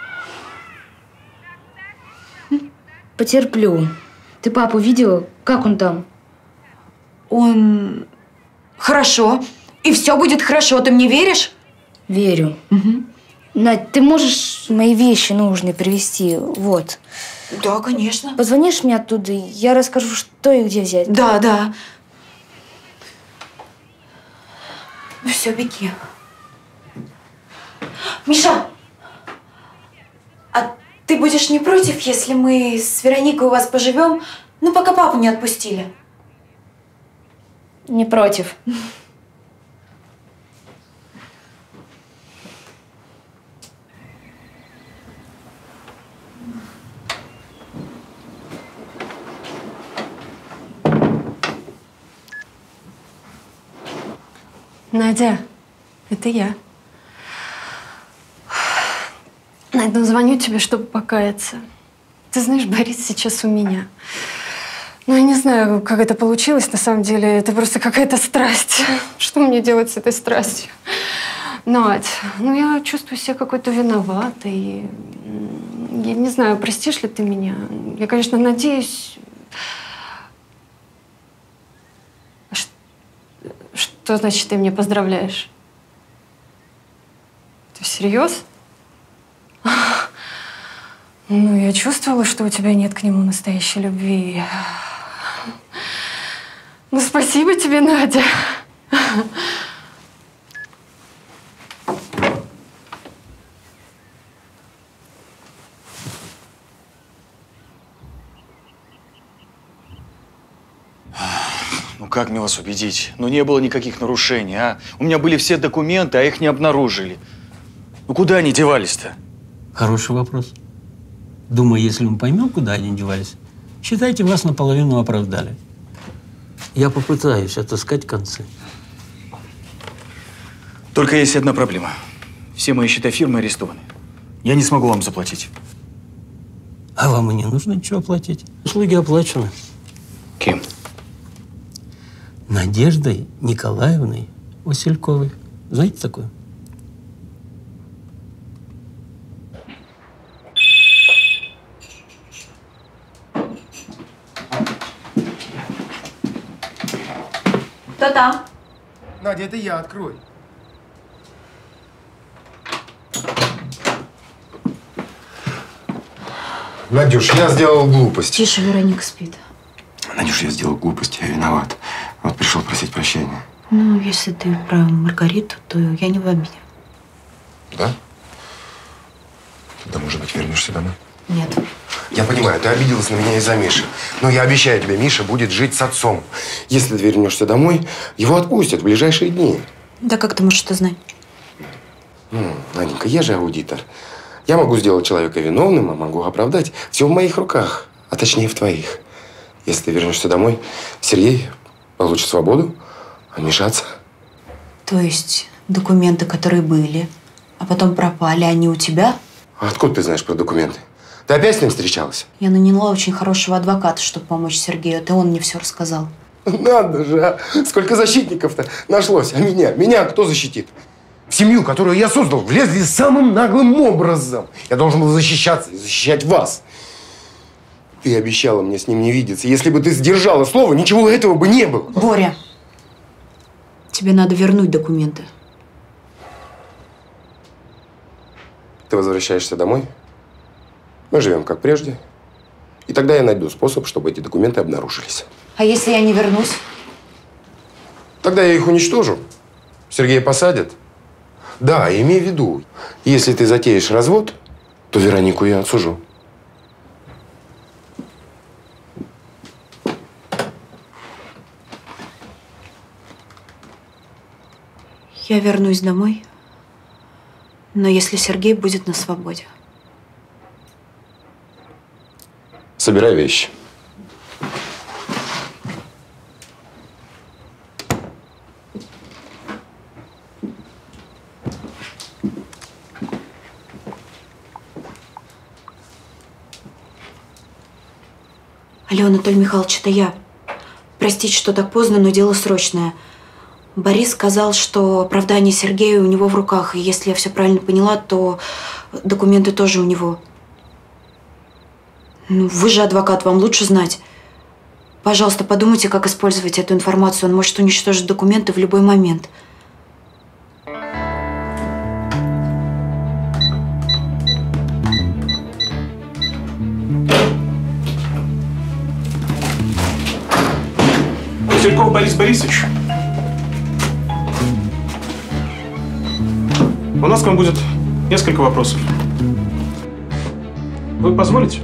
Потерплю. Ты папу видела? Как он там? Он… Хорошо. И все будет хорошо. Ты мне веришь? Верю. Угу. Надь, ты можешь мои вещи нужные привезти? Вот. Да, конечно. Позвонишь мне оттуда, я расскажу, что и где взять. Да, да. Ну все, беги. Миша, а ты будешь не против, если мы с Вероникой у вас поживем, ну, пока папу не отпустили? Не против. Надя, это я. Надя, звоню тебе, чтобы покаяться. Ты знаешь, Борис сейчас у меня. Ну, я не знаю, как это получилось, на самом деле. Это просто какая-то страсть. Что мне делать с этой страстью? Надь, ну я чувствую себя какой-то виноватой. Я не знаю, простишь ли ты меня? Я, конечно, надеюсь… Что значит, ты меня поздравляешь? Ты всерьез? Ну, я чувствовала, что у тебя нет к нему настоящей любви. Ну, спасибо тебе, Надя. как мне вас убедить? Ну, не было никаких нарушений, а? У меня были все документы, а их не обнаружили. Ну, куда они девались-то? Хороший вопрос. Думаю, если мы поймем, куда они девались, считайте, вас наполовину оправдали. Я попытаюсь отыскать концы. Только есть одна проблема. Все мои счета фирмы арестованы. Я не смогу вам заплатить. А вам и не нужно ничего платить. Услуги оплачены. Кем? Надеждой Николаевной Васильковой. Знаете такое? Кто там? Надя, это я, открой. Надюш, я сделал глупость. Тише, Вероника спит. Надюш, я сделал глупость, я виноват. Вот пришел просить прощения. Ну, если ты про Маргариту, то я не в обиде. Да? Тогда, может быть, вернешься домой? Нет. Я понимаю, ты обиделась на меня из-за Миши. Но я обещаю тебе, Миша будет жить с отцом. Если ты вернешься домой, его отпустят в ближайшие дни. Да как ты можешь это знать? Наденька, я же аудитор. Я могу сделать человека виновным, а могу оправдать. Все в моих руках, а точнее в твоих. Если ты вернешься домой, Сергей получит свободу, а Миша отца. То есть документы, которые были, а потом пропали, они у тебя? А откуда ты знаешь про документы? Ты опять с ним встречалась? Я наняла очень хорошего адвоката, чтобы помочь Сергею. Это он мне все рассказал. Надо же, а! Сколько защитников-то нашлось. А меня? Меня кто защитит? В семью, которую я создал, влезли самым наглым образом. Я должен был защищаться и защищать вас. Ты обещала мне с ним не видеться. Если бы ты сдержала слово, ничего этого бы не было. Боря, тебе надо вернуть документы. Ты возвращаешься домой, мы живем как прежде, и тогда я найду способ, чтобы эти документы обнаружились. А если я не вернусь? Тогда я их уничтожу. Сергея посадят. Да, имей в виду, если ты затеешь развод, то Веронику я отсужу. Я вернусь домой, но если Сергей будет на свободе. Собирай вещи. Алло, Анатолий Михайлович, это я. Простите, что так поздно, но дело срочное. Борис сказал, что оправдание Сергея у него в руках. И если я все правильно поняла, то документы тоже у него. Ну, вы же адвокат, вам лучше знать. Пожалуйста, подумайте, как использовать эту информацию. Он может уничтожить документы в любой момент. Васильков Борис Борисович. У нас к вам будет несколько вопросов. Вы позволите?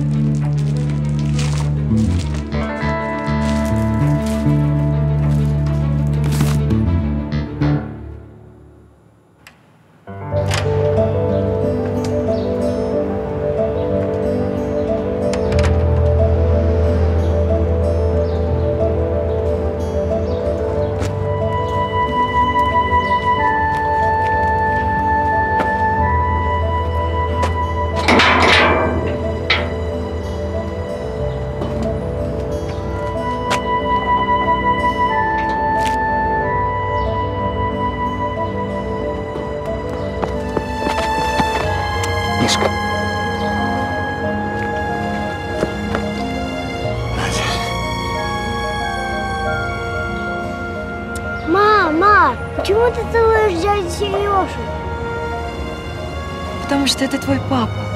Мама, почему ты целуешь дядю Сережу? Потому что это твой папа.